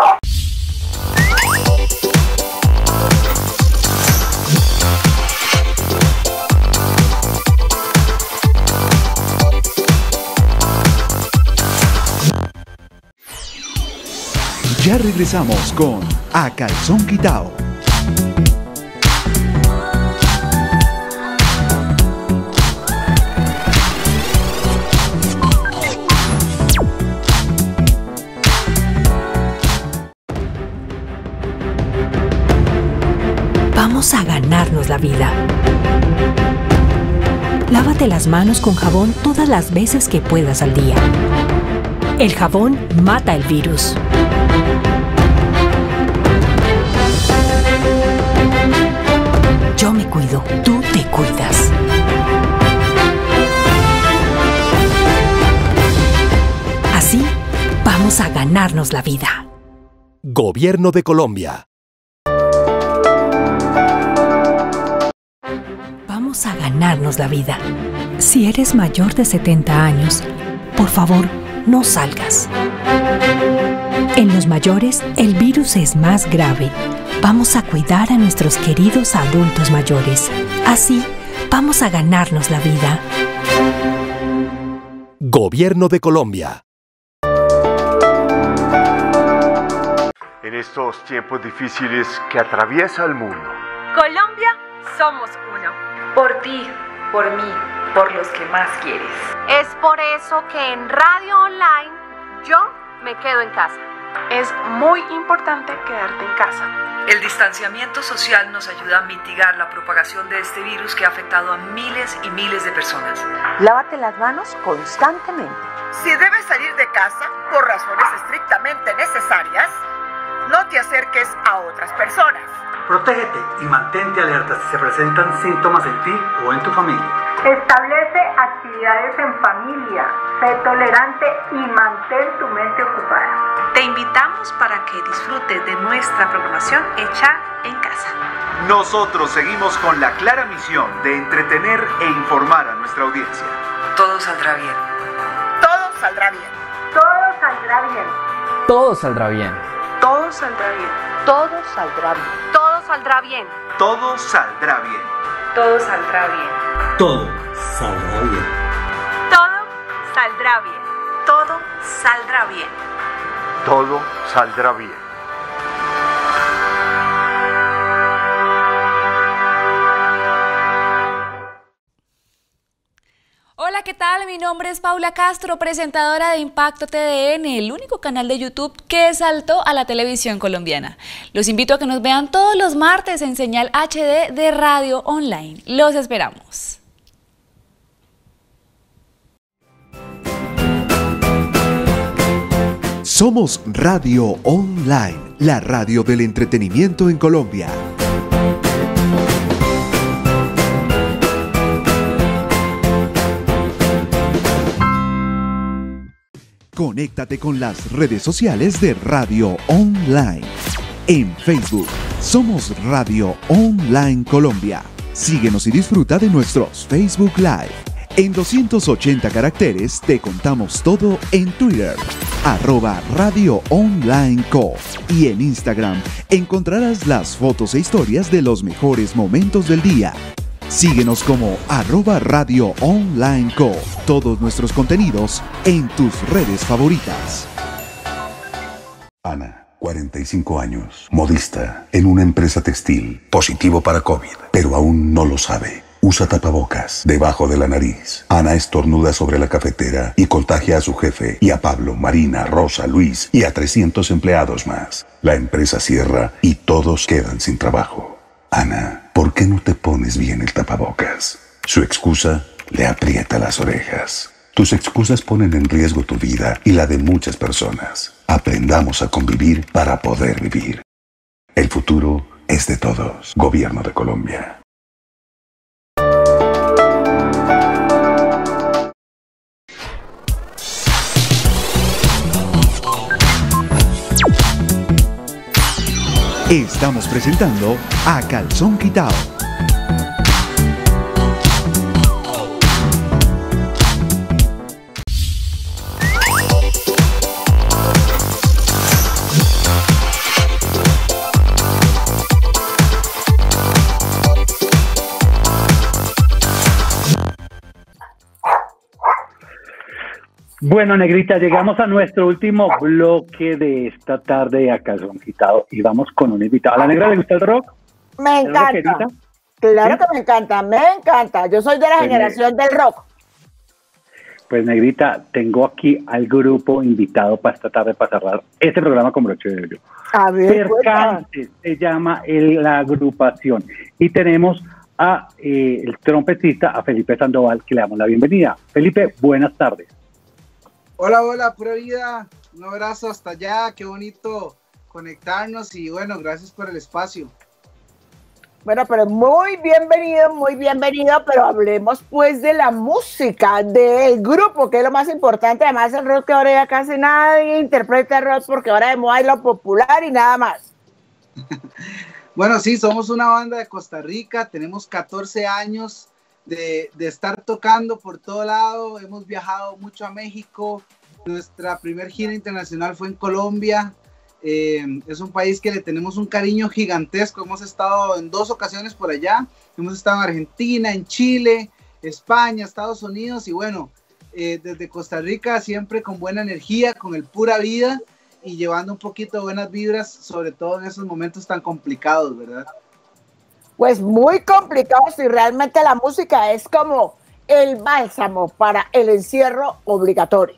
Ya regresamos con A Calzón Quitao. Vamos a ganarnos la vida. Lávate las manos con jabón todas las veces que puedas al día. El jabón mata el virus. Yo me cuido, tú te cuidas. Así vamos a ganarnos la vida. Gobierno de Colombia. Vamos a ganarnos la vida. Si eres mayor de 70 años, por favor, no salgas. En los mayores, el virus es más grave. Vamos a cuidar a nuestros queridos adultos mayores. Así, vamos a ganarnos la vida. Gobierno de Colombia. En estos tiempos difíciles que atraviesa el mundo, Colombia, somos uno. Por ti, por mí, por los que más quieres. Es por eso que en Radio Online yo me quedo en casa. Es muy importante quedarte en casa. El distanciamiento social nos ayuda a mitigar la propagación de este virus que ha afectado a miles y miles de personas. Lávate las manos constantemente. Si debes salir de casa por razones estrictamente necesarias, no te acerques a otras personas. Protégete y mantente alerta si se presentan síntomas en ti o en tu familia. Establece actividades en familia, sé tolerante y mantén tu mente ocupada. Te invitamos para que disfrutes de nuestra programación hecha en casa. nosotros seguimos con la clara misión de entretener e informar a nuestra audiencia. Todo saldrá bien. Todo saldrá bien. Todo saldrá bien. Todo saldrá bien. Todo saldrá bien. Todo saldrá bien. Todo saldrá bien. Todo saldrá bien. Todo saldrá bien. Todo saldrá bien. Todo saldrá bien. Todo saldrá bien. Todo saldrá bien. Hola, ¿qué tal? Mi nombre es Paula Castro, presentadora de Impacto TDN, el único canal de YouTube que saltó a la televisión colombiana. Los invito a que nos vean todos los martes en señal HD de Radio Online. Los esperamos. Somos Radio Online, la radio del entretenimiento en Colombia. Conéctate con las redes sociales de Radio Online. En Facebook, somos Radio Online Colombia. Síguenos y disfruta de nuestros Facebook Live. En 280 caracteres te contamos todo en Twitter, @Radio Online Co. Y en Instagram encontrarás las fotos e historias de los mejores momentos del día. Síguenos como @radioonlineco. Todos nuestros contenidos en tus redes favoritas. Ana, 45 años, modista, en una empresa textil, positivo para COVID, pero aún no lo sabe. Usa tapabocas debajo de la nariz. Ana estornuda sobre la cafetera y contagia a su jefe y a Pablo, Marina, Rosa, Luis y a 300 empleados más. La empresa cierra y todos quedan sin trabajo. Ana, ¿por qué no te pones bien el tapabocas? Su excusa le aprieta las orejas. Tus excusas ponen en riesgo tu vida y la de muchas personas. Aprendamos a convivir para poder vivir. El futuro es de todos. Gobierno de Colombia. Estamos presentando A Calzón Quitado. Bueno, Negrita, llegamos a nuestro último bloque de esta tarde a Calzón Quitado y vamos con un invitado. ¿A la Negra le gusta el rock? Me encanta. Claro que me encanta, me encanta. Yo soy de la generación del rock. Pues, Negrita, tengo aquí al grupo invitado para esta tarde para cerrar este programa con broche de oro. A ver, Percance se llama la agrupación y tenemos a el trompetista, a Felipe Sandoval, que le damos la bienvenida. Felipe, buenas tardes. Hola, hola, pura vida, un abrazo hasta allá, qué bonito conectarnos y bueno, gracias por el espacio. Bueno, pero muy bienvenido, pero hablemos pues de la música, del grupo, que es lo más importante. Además el rock, que ahora ya casi nadie interpreta rock porque ahora de moda es lo popular y nada más. Bueno, sí, somos una banda de Costa Rica, tenemos 14 años de estar tocando por todo lado, hemos viajado mucho a México, nuestra primer gira internacional fue en Colombia, es un país que le tenemos un cariño gigantesco, hemos estado en 2 ocasiones por allá, hemos estado en Argentina, en Chile, España, Estados Unidos y bueno, desde Costa Rica siempre con buena energía, con el pura vida y llevando un poquito de buenas vibras, sobre todo en esos momentos tan complicados, ¿verdad? Pues muy complicado, si realmente la música es como el bálsamo para el encierro obligatorio.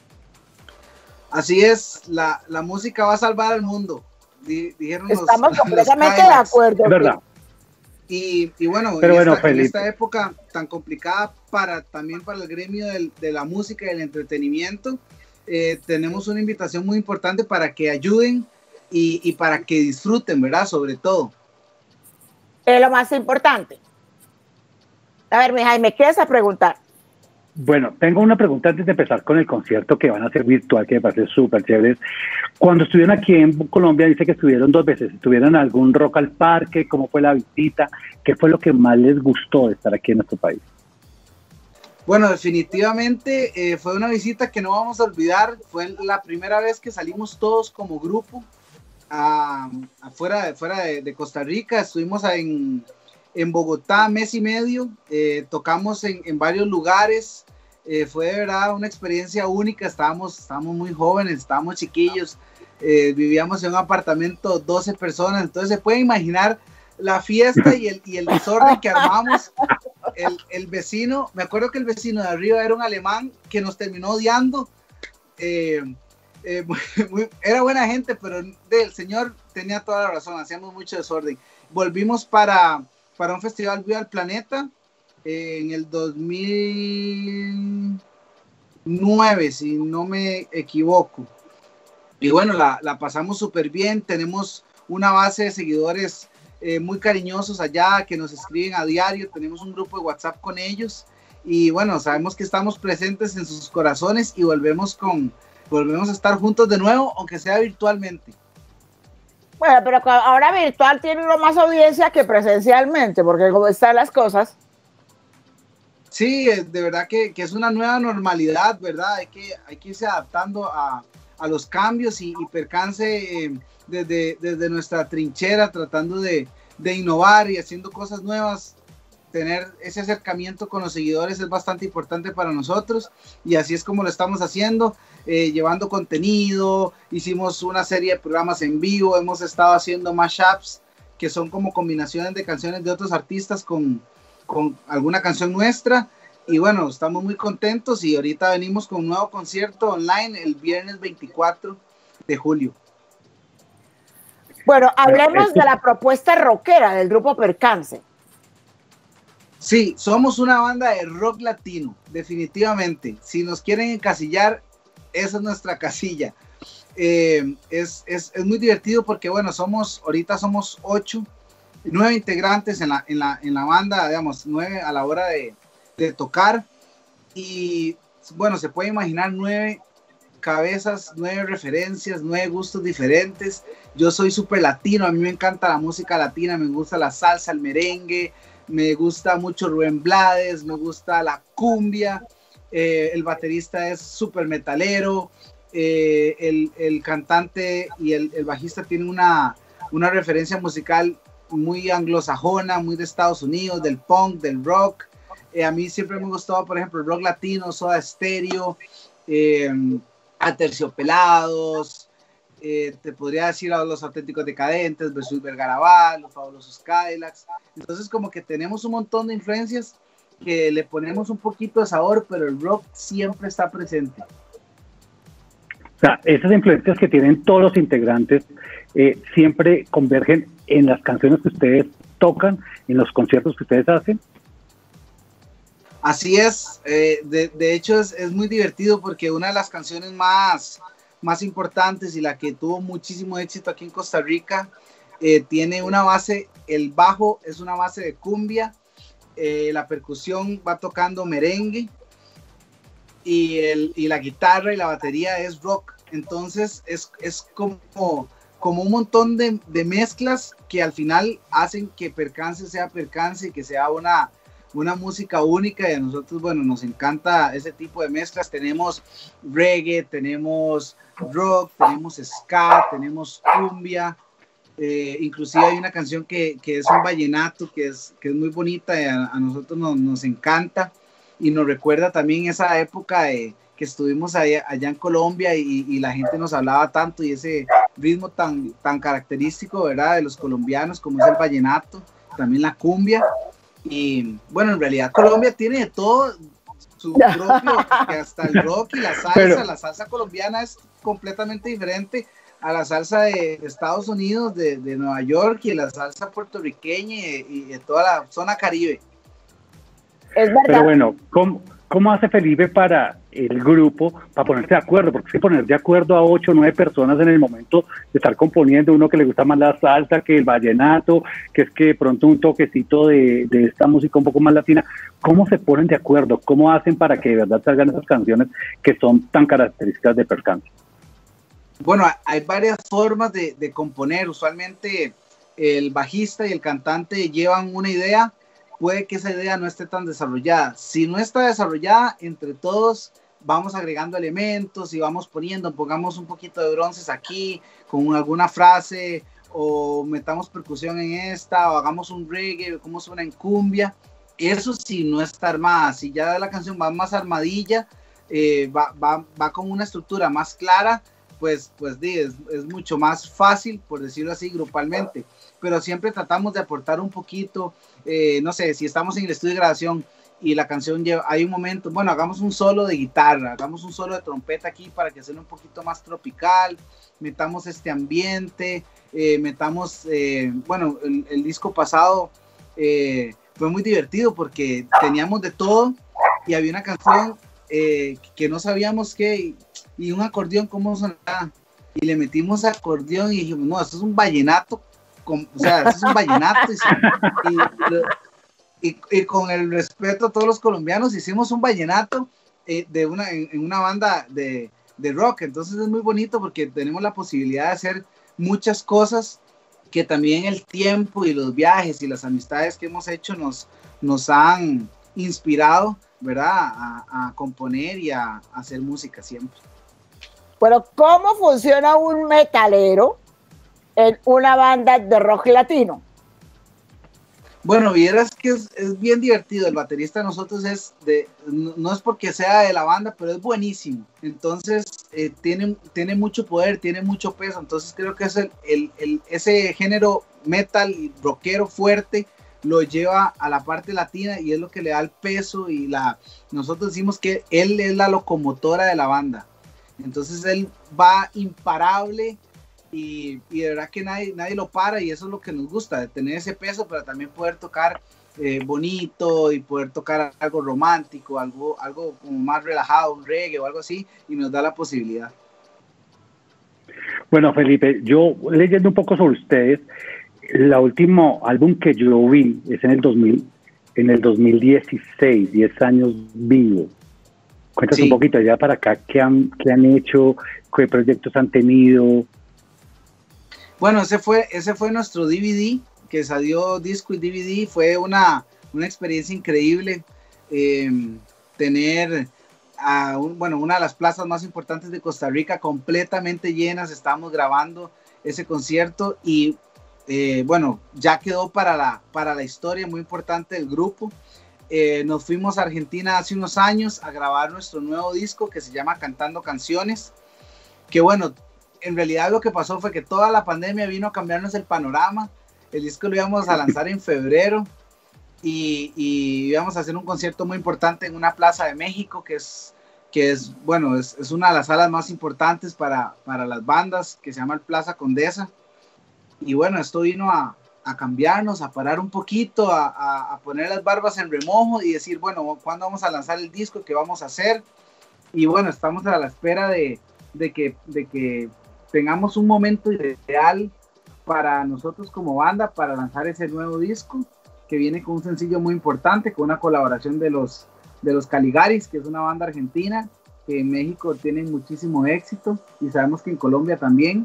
Así es, la música va a salvar al mundo, dijeron Estamos completamente de acuerdo. Es verdad. Y bueno, en esta época tan complicada también para el gremio de la música y el entretenimiento, tenemos una invitación muy importante para que ayuden y para que disfruten, ¿verdad? Sobre todo. Es lo más importante. A ver, mi Jaime, ¿qué vas a preguntar? Bueno, tengo una pregunta antes de empezar con el concierto que van a hacer virtual, que me parece súper chévere. Cuando estuvieron aquí en Colombia, dice que estuvieron 2 veces. ¿Estuvieron en algún Rock al Parque? ¿Cómo fue la visita? ¿Qué fue lo que más les gustó de estar aquí en nuestro país? Bueno, definitivamente fue una visita que no vamos a olvidar. Fue la primera vez que salimos todos como grupo afuera de Costa Rica. Estuvimos en Bogotá mes y medio, tocamos en varios lugares, fue de verdad una experiencia única. Estábamos muy jóvenes, estábamos chiquillos, vivíamos en un apartamento 12 personas, entonces se puede imaginar la fiesta y el desorden que armamos. El vecino, me acuerdo que el vecino de arriba era un alemán que nos terminó odiando. Era buena gente, pero el señor tenía toda la razón, hacíamos mucho desorden. Volvimos para un festival Viva el Planeta en el 2009, si no me equivoco. Y bueno, la pasamos súper bien, tenemos una base de seguidores muy cariñosos allá que nos escriben a diario, tenemos un grupo de WhatsApp con ellos y bueno, sabemos que estamos presentes en sus corazones y volvemos a estar juntos de nuevo, aunque sea virtualmente. Bueno, pero ahora virtual tiene uno más audiencia que presencialmente, porque como están las cosas. Sí, de verdad que es una nueva normalidad, ¿verdad? Hay que irse adaptando a los cambios y Percance desde nuestra trinchera tratando de innovar y haciendo cosas nuevas. tener ese acercamiento con los seguidores es bastante importante para nosotros, y así es como lo estamos haciendo, llevando contenido. Hicimos una serie de programas en vivo, hemos estado haciendo mashups, que son como combinaciones de canciones de otros artistas con alguna canción nuestra, y bueno, estamos muy contentos, y ahorita venimos con un nuevo concierto online el viernes 24 de julio. Bueno, hablemos de la propuesta rockera del grupo Percance. Sí, somos una banda de rock latino, definitivamente. Si nos quieren encasillar, esa es nuestra casilla. Es muy divertido porque, bueno, ahorita somos 9 integrantes en la banda, digamos, 9 a la hora de tocar. Y, bueno, se puede imaginar 9 cabezas, 9 referencias, 9 gustos diferentes. Yo soy súper latino, a mí me encanta la música latina, me gusta la salsa, el merengue, me gusta mucho Rubén Blades, me gusta la cumbia, el baterista es súper metalero, el cantante y el bajista tienen una referencia musical muy anglosajona, muy de Estados Unidos, del punk, del rock. A mí siempre me ha gustado, por ejemplo, el rock latino, Soda Stereo, Aterciopelados, te podría decir a Los Auténticos Decadentes, Jesús Vergarabat, Los Fabulosos Cadillacs. Entonces, como que tenemos un montón de influencias que le ponemos un poquito de sabor, pero el rock siempre está presente. O sea, esas influencias que tienen todos los integrantes siempre convergen en las canciones que ustedes tocan, en los conciertos que ustedes hacen. Así es, de hecho es muy divertido porque una de las canciones más importantes y la que tuvo muchísimo éxito aquí en Costa Rica tiene una base, el bajo es una base de cumbia, la percusión va tocando merengue y la guitarra y la batería es rock. Entonces es como un montón de mezclas que al final hacen que Percance sea Percance y que sea una música única, y a nosotros, bueno, nos encanta ese tipo de mezclas. Tenemos reggae, tenemos rock, tenemos ska, tenemos cumbia, inclusive hay una canción que es un vallenato que es muy bonita, y a nosotros nos encanta y nos recuerda también esa época que estuvimos allá en Colombia y la gente nos hablaba tanto, y ese ritmo tan característico, ¿verdad?, de los colombianos, como es el vallenato, también la cumbia. Y bueno, en realidad Colombia tiene de todo su propio, porque hasta el rock y la salsa, la salsa colombiana es completamente diferente a la salsa de Estados Unidos, de Nueva York, y la salsa puertorriqueña y de toda la zona Caribe. Es verdad. Pero bueno, ¿cómo hace Felipe para el grupo, para ponerse de acuerdo? Porque se poner de acuerdo a 8 o 9 personas en el momento de estar componiendo, uno que le gusta más la salsa que el vallenato, que es que de pronto un toquecito de esta música un poco más latina. ¿Cómo se ponen de acuerdo? ¿Cómo hacen para que de verdad salgan esas canciones que son tan características de Percance? Bueno, hay varias formas de componer. Usualmente el bajista y el cantante llevan una idea. Puede que esa idea no esté tan desarrollada. Si no está desarrollada, entre todos vamos agregando elementos y vamos pongamos un poquito de bronces aquí con alguna frase, o metamos percusión en esta, o hagamos un reggae, como suena en cumbia. Eso sí no está armada. Si ya la canción va más armadilla, va con una estructura más clara, pues es mucho más fácil, por decirlo así, grupalmente. Pero siempre tratamos de aportar un poquito. No sé, si estamos en el estudio de grabación y la canción hay un momento, bueno, hagamos un solo de guitarra, hagamos un solo de trompeta aquí para que suene un poquito más tropical, metamos este ambiente, bueno, el disco pasado fue muy divertido porque teníamos de todo y había una canción que no sabíamos qué, y un acordeón, cómo sonaba, y le metimos acordeón y dijimos, no, esto es un vallenato. O sea, es un vallenato y con el respeto a todos los colombianos hicimos un vallenato en una banda de rock. Entonces es muy bonito porque tenemos la posibilidad de hacer muchas cosas que también el tiempo y los viajes y las amistades que hemos hecho nos han inspirado, ¿verdad?, a componer y a hacer música siempre. Pero ¿cómo funciona un metalero en una banda de rock latino? Bueno, vieras que es bien divertido. El baterista de nosotros no es porque sea de la banda, pero es buenísimo. Entonces, tiene mucho poder, tiene mucho peso. Entonces, creo que es ese género metal y rockero fuerte lo lleva a la parte latina y es lo que le da el peso. Nosotros decimos que él es la locomotora de la banda. Entonces, él va imparable. Y de verdad que nadie lo para, y eso es lo que nos gusta, de tener ese peso, pero también poder tocar bonito y poder tocar algo romántico, algo como más relajado, un reggae o algo así, y nos da la posibilidad. Bueno, Felipe, yo leyendo un poco sobre ustedes, el último álbum que yo vi es en el 2016, 10 años vivo. Cuéntanos un poquito allá para acá, ¿qué han hecho? ¿Qué proyectos han tenido? Bueno, ese fue nuestro DVD, que salió disco y DVD. Fue una experiencia increíble tener una de las plazas más importantes de Costa Rica completamente llenas. Estábamos grabando ese concierto y ya quedó para la historia muy importante del grupo. Nos fuimos a Argentina hace unos años a grabar nuestro nuevo disco que se llama Cantando Canciones, que bueno, en realidad lo que pasó fue que toda la pandemia vino a cambiarnos el panorama. El disco lo íbamos a lanzar en febrero y íbamos a hacer un concierto muy importante en una plaza de México que es una de las salas más importantes para las bandas, que se llama el Plaza Condesa. Y bueno, esto vino a cambiarnos, a parar un poquito, a poner las barbas en remojo y decir, bueno, ¿cuándo vamos a lanzar el disco? ¿Qué vamos a hacer? Y bueno, estamos a la espera de que tengamos un momento ideal para nosotros como banda para lanzar ese nuevo disco, que viene con un sencillo muy importante, con una colaboración de los Caligaris, que es una banda argentina que en México tiene muchísimo éxito y sabemos que en Colombia también.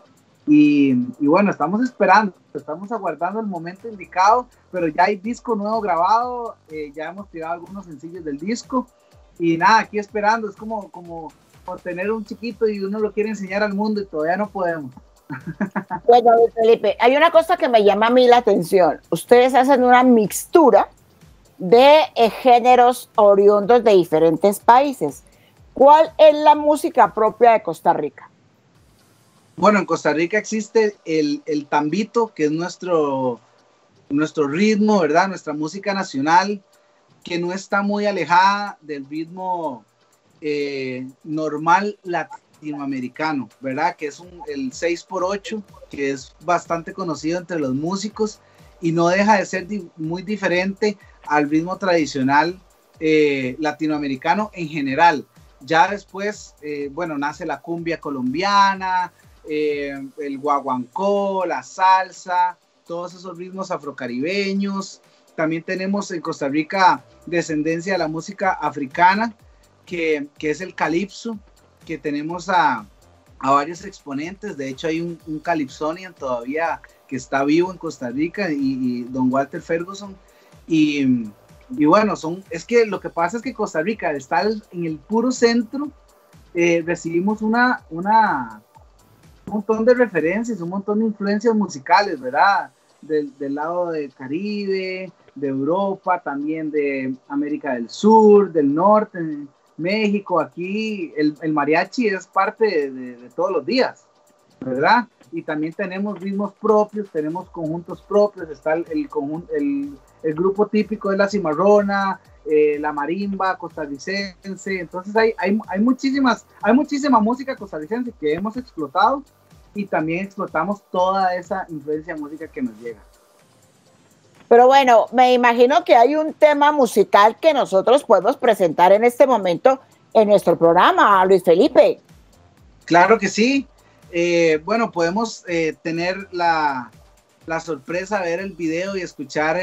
Y bueno, estamos aguardando el momento indicado, pero ya hay disco nuevo grabado, ya hemos tirado algunos sencillos del disco y nada, aquí esperando. Es como por tener un chiquito y uno lo quiere enseñar al mundo y todavía no podemos. Bueno, Felipe, hay una cosa que me llama a mí la atención. Ustedes hacen una mixtura de géneros oriundos de diferentes países. ¿Cuál es la música propia de Costa Rica? Bueno, en Costa Rica existe el tambito, que es nuestro ritmo, ¿verdad? Nuestra música nacional, que no está muy alejada del ritmo normal latinoamericano, ¿verdad? Que es el 6x8, que es bastante conocido entre los músicos y no deja de ser muy diferente al ritmo tradicional latinoamericano en general. Ya después, nace la cumbia colombiana, el guaguancó, la salsa, todos esos ritmos afrocaribeños. También tenemos en Costa Rica descendencia de la música africana, que es el calipso, que tenemos a varios exponentes. De hecho, hay un Calypsonian todavía que está vivo en Costa Rica, y don Walter Ferguson. Y bueno, es que lo que pasa es que Costa Rica está en el puro centro. Recibimos un montón de referencias, un montón de influencias musicales, ¿verdad? Del lado del Caribe, de Europa, también de América del Sur, del norte, México. Aquí el mariachi es parte de todos los días, ¿verdad? Y también tenemos ritmos propios, tenemos conjuntos propios. Está el grupo típico de la cimarrona, la marimba costarricense. Entonces hay muchísima música costarricense que hemos explotado, y también explotamos toda esa influencia de música que nos llega. Pero bueno, me imagino que hay un tema musical que nosotros podemos presentar en este momento en nuestro programa, Luis Felipe. Claro que sí. Podemos tener la sorpresa de ver el video y escuchar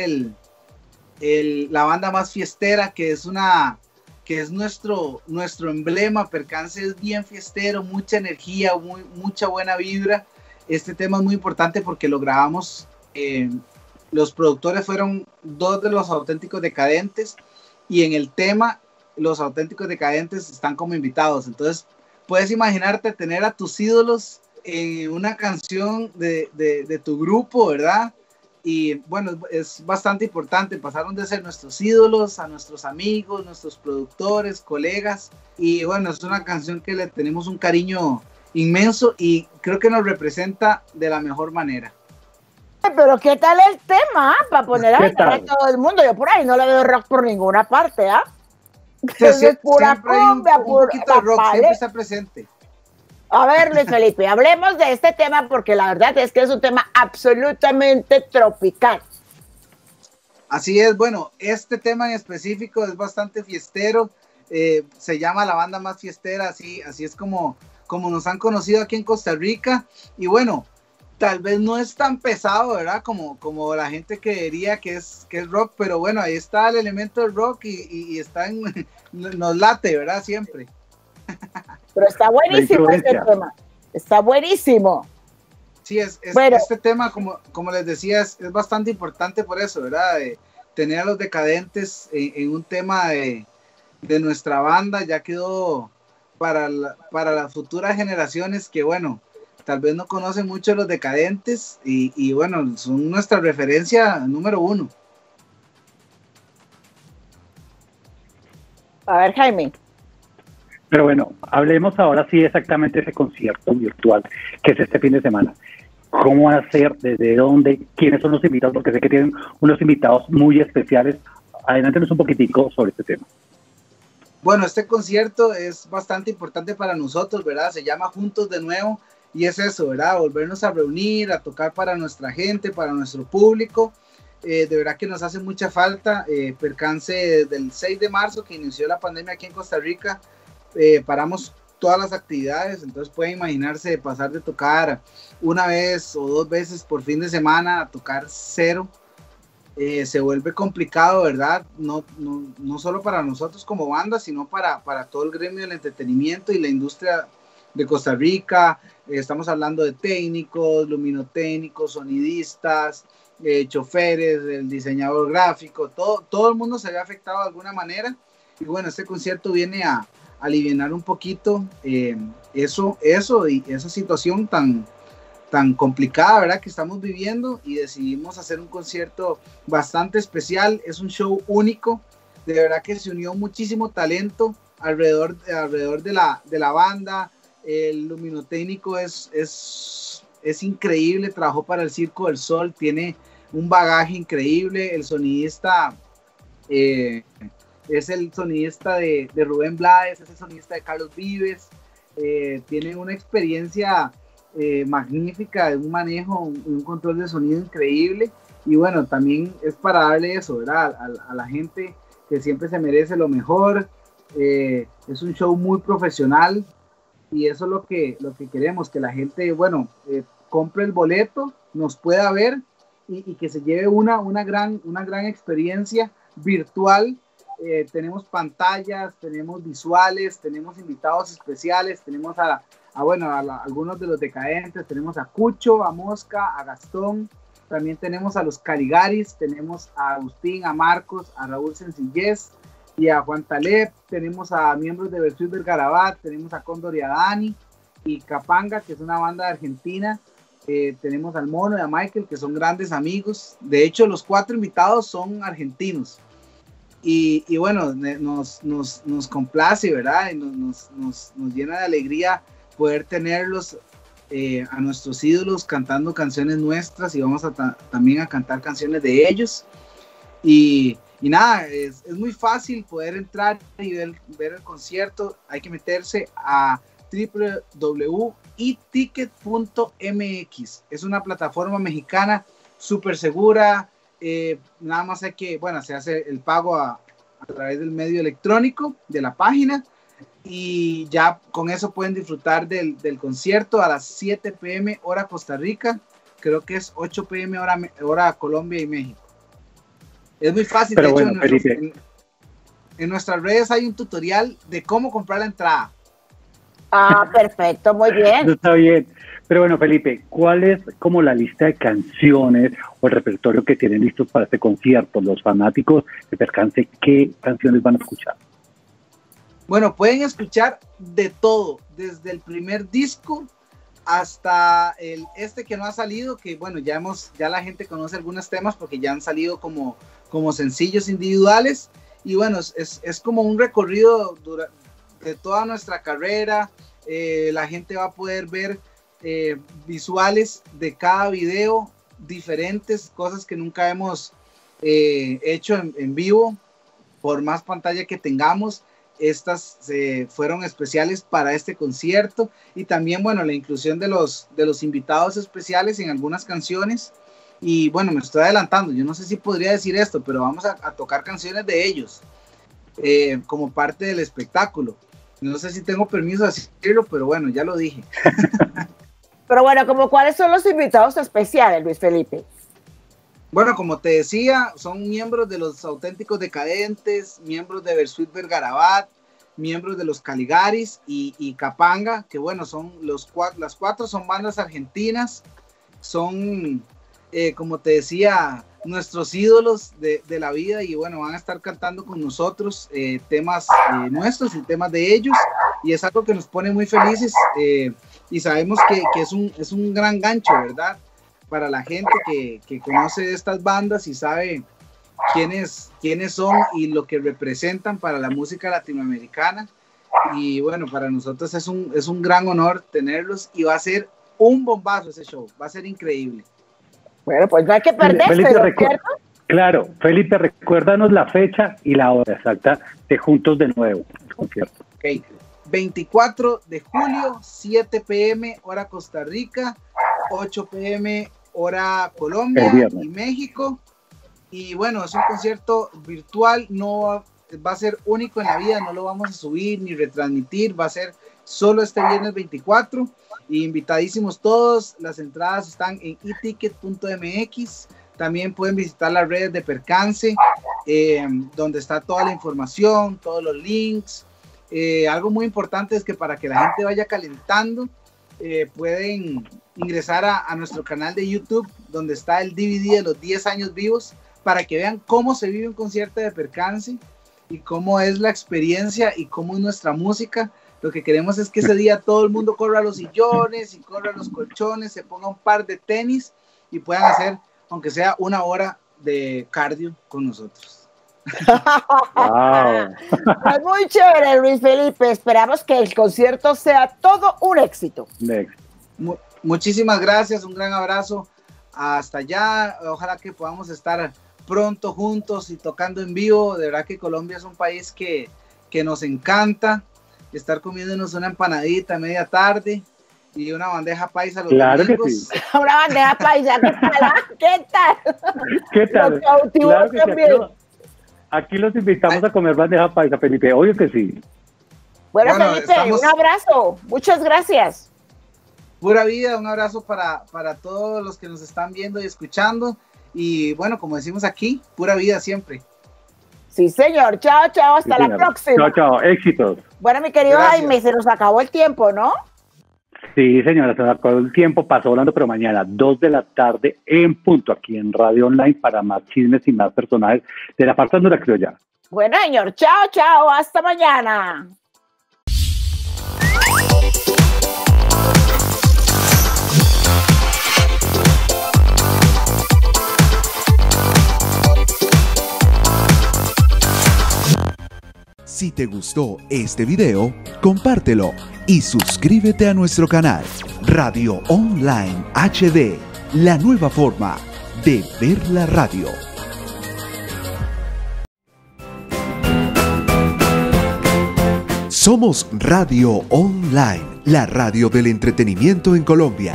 la banda más fiestera, que es nuestro emblema. Percance es bien fiestero, mucha energía, mucha buena vibra. Este tema es muy importante porque lo grabamos, los productores fueron dos de los Auténticos Decadentes, y en el tema los Auténticos Decadentes están como invitados. Entonces puedes imaginarte tener a tus ídolos en una canción de tu grupo, ¿verdad? Y bueno, es bastante importante, pasaron de ser nuestros ídolos a nuestros amigos, nuestros productores, colegas, y bueno, es una canción que le tenemos un cariño inmenso y creo que nos representa de la mejor manera. Pero ¿qué tal el tema? Para poner a todo el mundo, yo por ahí no le veo rock por ninguna parte, ¿ah? Es pura cumbia, un poquito de rock, siempre está presente. A ver, Luis Felipe, hablemos de este tema porque la verdad es que es un tema absolutamente tropical. Así es, bueno, este tema en específico es bastante fiestero, se llama la banda más fiestera, así es como nos han conocido aquí en Costa Rica, y bueno, tal vez no es tan pesado, ¿verdad? Como la gente creería que es rock, pero bueno, ahí está el elemento del rock y está nos late, ¿verdad? Siempre. Pero está buenísimo este tema, está buenísimo. Sí, bueno. Este tema, como les decía, es bastante importante por eso, ¿verdad? Tener a Los Decadentes en un tema de nuestra banda, ya quedó para las futuras generaciones que, bueno, tal vez no conocen mucho Los Decadentes y bueno, son nuestra referencia número 1. A ver, Jaime. Pero bueno, hablemos ahora sí exactamente de ese concierto virtual que es este fin de semana. ¿Cómo va a ser? ¿Desde dónde? ¿Quiénes son los invitados? Porque sé que tienen unos invitados muy especiales. Adelántenos un poquitico sobre este tema. Bueno, este concierto es bastante importante para nosotros, ¿verdad? Se llama Juntos de Nuevo y es eso, ¿verdad? Volvernos a reunir, a tocar para nuestra gente, para nuestro público. De verdad que nos hace mucha falta. Percance del 6 de marzo que inició la pandemia aquí en Costa Rica, paramos todas las actividades, entonces pueden imaginarse pasar de tocar una vez o 2 veces por fin de semana a tocar 0. Se vuelve complicado, ¿verdad? No solo para nosotros como banda, sino para todo el gremio del entretenimiento y la industria de Costa Rica. Estamos hablando de técnicos, luminotécnicos, sonidistas, choferes, el diseñador gráfico, todo el mundo se ve afectado de alguna manera. Y bueno, este concierto viene a aliviar un poquito eso y esa situación tan complicada, ¿verdad? Que estamos viviendo, y decidimos hacer un concierto bastante especial. Es un show único, de verdad que se unió muchísimo talento alrededor de la banda. El luminotécnico es increíble, trabajó para el Circo del Sol, tiene un bagaje increíble. El sonidista es el sonidista de Rubén Blades, es el sonidista de Carlos Vives, tiene una experiencia magnífica, de un manejo, un control de sonido increíble, y bueno, también es para darle eso, ¿verdad? A la gente que siempre se merece lo mejor. Es un show muy profesional y eso es lo que queremos, que la gente, bueno, compre el boleto, nos pueda ver y que se lleve una gran experiencia virtual. Tenemos pantallas, tenemos visuales, tenemos invitados especiales, tenemos a algunos de Los Decadentes, tenemos a Cucho, a Mosca, a Gastón, también tenemos a los Caligaris, tenemos a Agustín, a Marcos, a Raúl Sencillez y a Juan Taleb, tenemos a miembros de Versus Vergarabat, tenemos a Cóndor y a Dani, y Capanga, que es una banda de Argentina, tenemos al Mono y a Michael, que son grandes amigos. De hecho, los 4 invitados son argentinos. Y bueno, nos complace, ¿verdad? Y nos llena de alegría poder tenerlos a nuestros ídolos cantando canciones nuestras, y vamos también a cantar canciones de ellos. Y nada, es muy fácil poder entrar y ver el concierto. Hay que meterse a www.iticket.mx. Es una plataforma mexicana súper segura. Nada más hay que, se hace el pago a través del medio electrónico de la página, y ya con eso pueden disfrutar del concierto a las 7 p.m. hora Costa Rica, creo que es 8 p.m. hora Colombia y México. Es muy fácil. Pero de hecho, en nuestras redes hay un tutorial de cómo comprar la entrada. Ah, perfecto, muy bien. Eso está bien. Pero bueno, Felipe, ¿cuál es como la lista de canciones o el repertorio que tienen listos para este concierto? Los fanáticos de Percance, ¿qué canciones van a escuchar? Bueno, pueden escuchar de todo, desde el primer disco hasta este que no ha salido, que bueno, ya la gente conoce algunos temas porque ya han salido como sencillos individuales, y bueno, es como un recorrido de toda nuestra carrera. La gente va a poder ver visuales de cada video, diferentes cosas que nunca hemos hecho en vivo, por más pantalla que tengamos. Estas fueron especiales para este concierto, y también, bueno, la inclusión de los invitados especiales en algunas canciones. Y bueno, me estoy adelantando, yo no sé si podría decir esto, pero vamos a tocar canciones de ellos como parte del espectáculo. No sé si tengo permiso de decirlo, pero bueno, ya lo dije. Pero bueno, como ¿cuáles son los invitados especiales, Luis Felipe? Bueno, como te decía, son miembros de los Auténticos Decadentes, miembros de Versuit Vergarabat, miembros de los Caligaris y Capanga, que bueno, son las cuatro son bandas argentinas, son, como te decía, nuestros ídolos de la vida, y bueno, van a estar cantando con nosotros temas nuestros y temas de ellos, y es algo que nos pone muy felices, y sabemos que es un gran gancho, ¿verdad?, para la gente que conoce estas bandas y sabe quiénes son y lo que representan para la música latinoamericana. Y bueno, para nosotros es un gran honor tenerlos, y va a ser un bombazo ese show, va a ser increíble. Bueno, pues no hay que perderse, Felipe, claro, Felipe, recuérdanos la fecha y la hora exacta de Juntos de Nuevo. Ok, 24 de julio, 7 p.m. hora Costa Rica, 8 p.m. hora Colombia y México. Y bueno, es un concierto virtual, no va a ser único en la vida, no lo vamos a subir ni retransmitir, va a ser solo este viernes 24, y invitadísimos todos. Las entradas están en eticket.mx, también pueden visitar las redes de Percance, donde está toda la información, todos los links. Algo muy importante es que para que la gente vaya calentando, pueden ingresar a nuestro canal de YouTube, donde está el DVD de los 10 años vivos, para que vean cómo se vive un concierto de Percance y cómo es la experiencia y cómo es nuestra música. Lo que queremos es que ese día todo el mundo corra a los sillones y corra a los colchones, se ponga un par de tenis y puedan hacer, aunque sea una hora de cardio con nosotros. Wow. Es muy chévere, Luis Felipe. Esperamos que el concierto sea todo un éxito. Muchísimas gracias, un gran abrazo hasta allá. Ojalá que podamos estar pronto juntos y tocando en vivo. De verdad que Colombia es un país que nos encanta. Estar comiéndonos una empanadita a media tarde y una bandeja paisa los domingos. Que sí. Una bandeja paisa, ¿qué tal? ¿Qué tal? Claro que sí, aquí los invitamos a comer bandeja paisa, Felipe, obvio que sí. Bueno, Felipe, un abrazo, muchas gracias. Pura vida, un abrazo para todos los que nos están viendo y escuchando, y bueno, como decimos aquí, pura vida siempre. Sí, señor. Chao, chao. Hasta la próxima. Chao, chao. Éxitos. Bueno, mi querido Jaime, se nos acabó el tiempo, ¿no? Sí, señora, se nos acabó el tiempo. Pasó volando, pero mañana, 2 de la tarde, en punto, aquí en Radio Online, para más chismes y más personajes de la parte de la criolla. Bueno, señor. Chao, chao. Hasta mañana. Si te gustó este video, compártelo y suscríbete a nuestro canal Radio Online HD, la nueva forma de ver la radio. Somos Radio Online, la radio del entretenimiento en Colombia.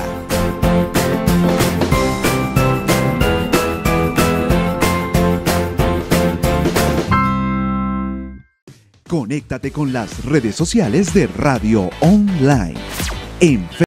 Conéctate con las redes sociales de Radio Online. En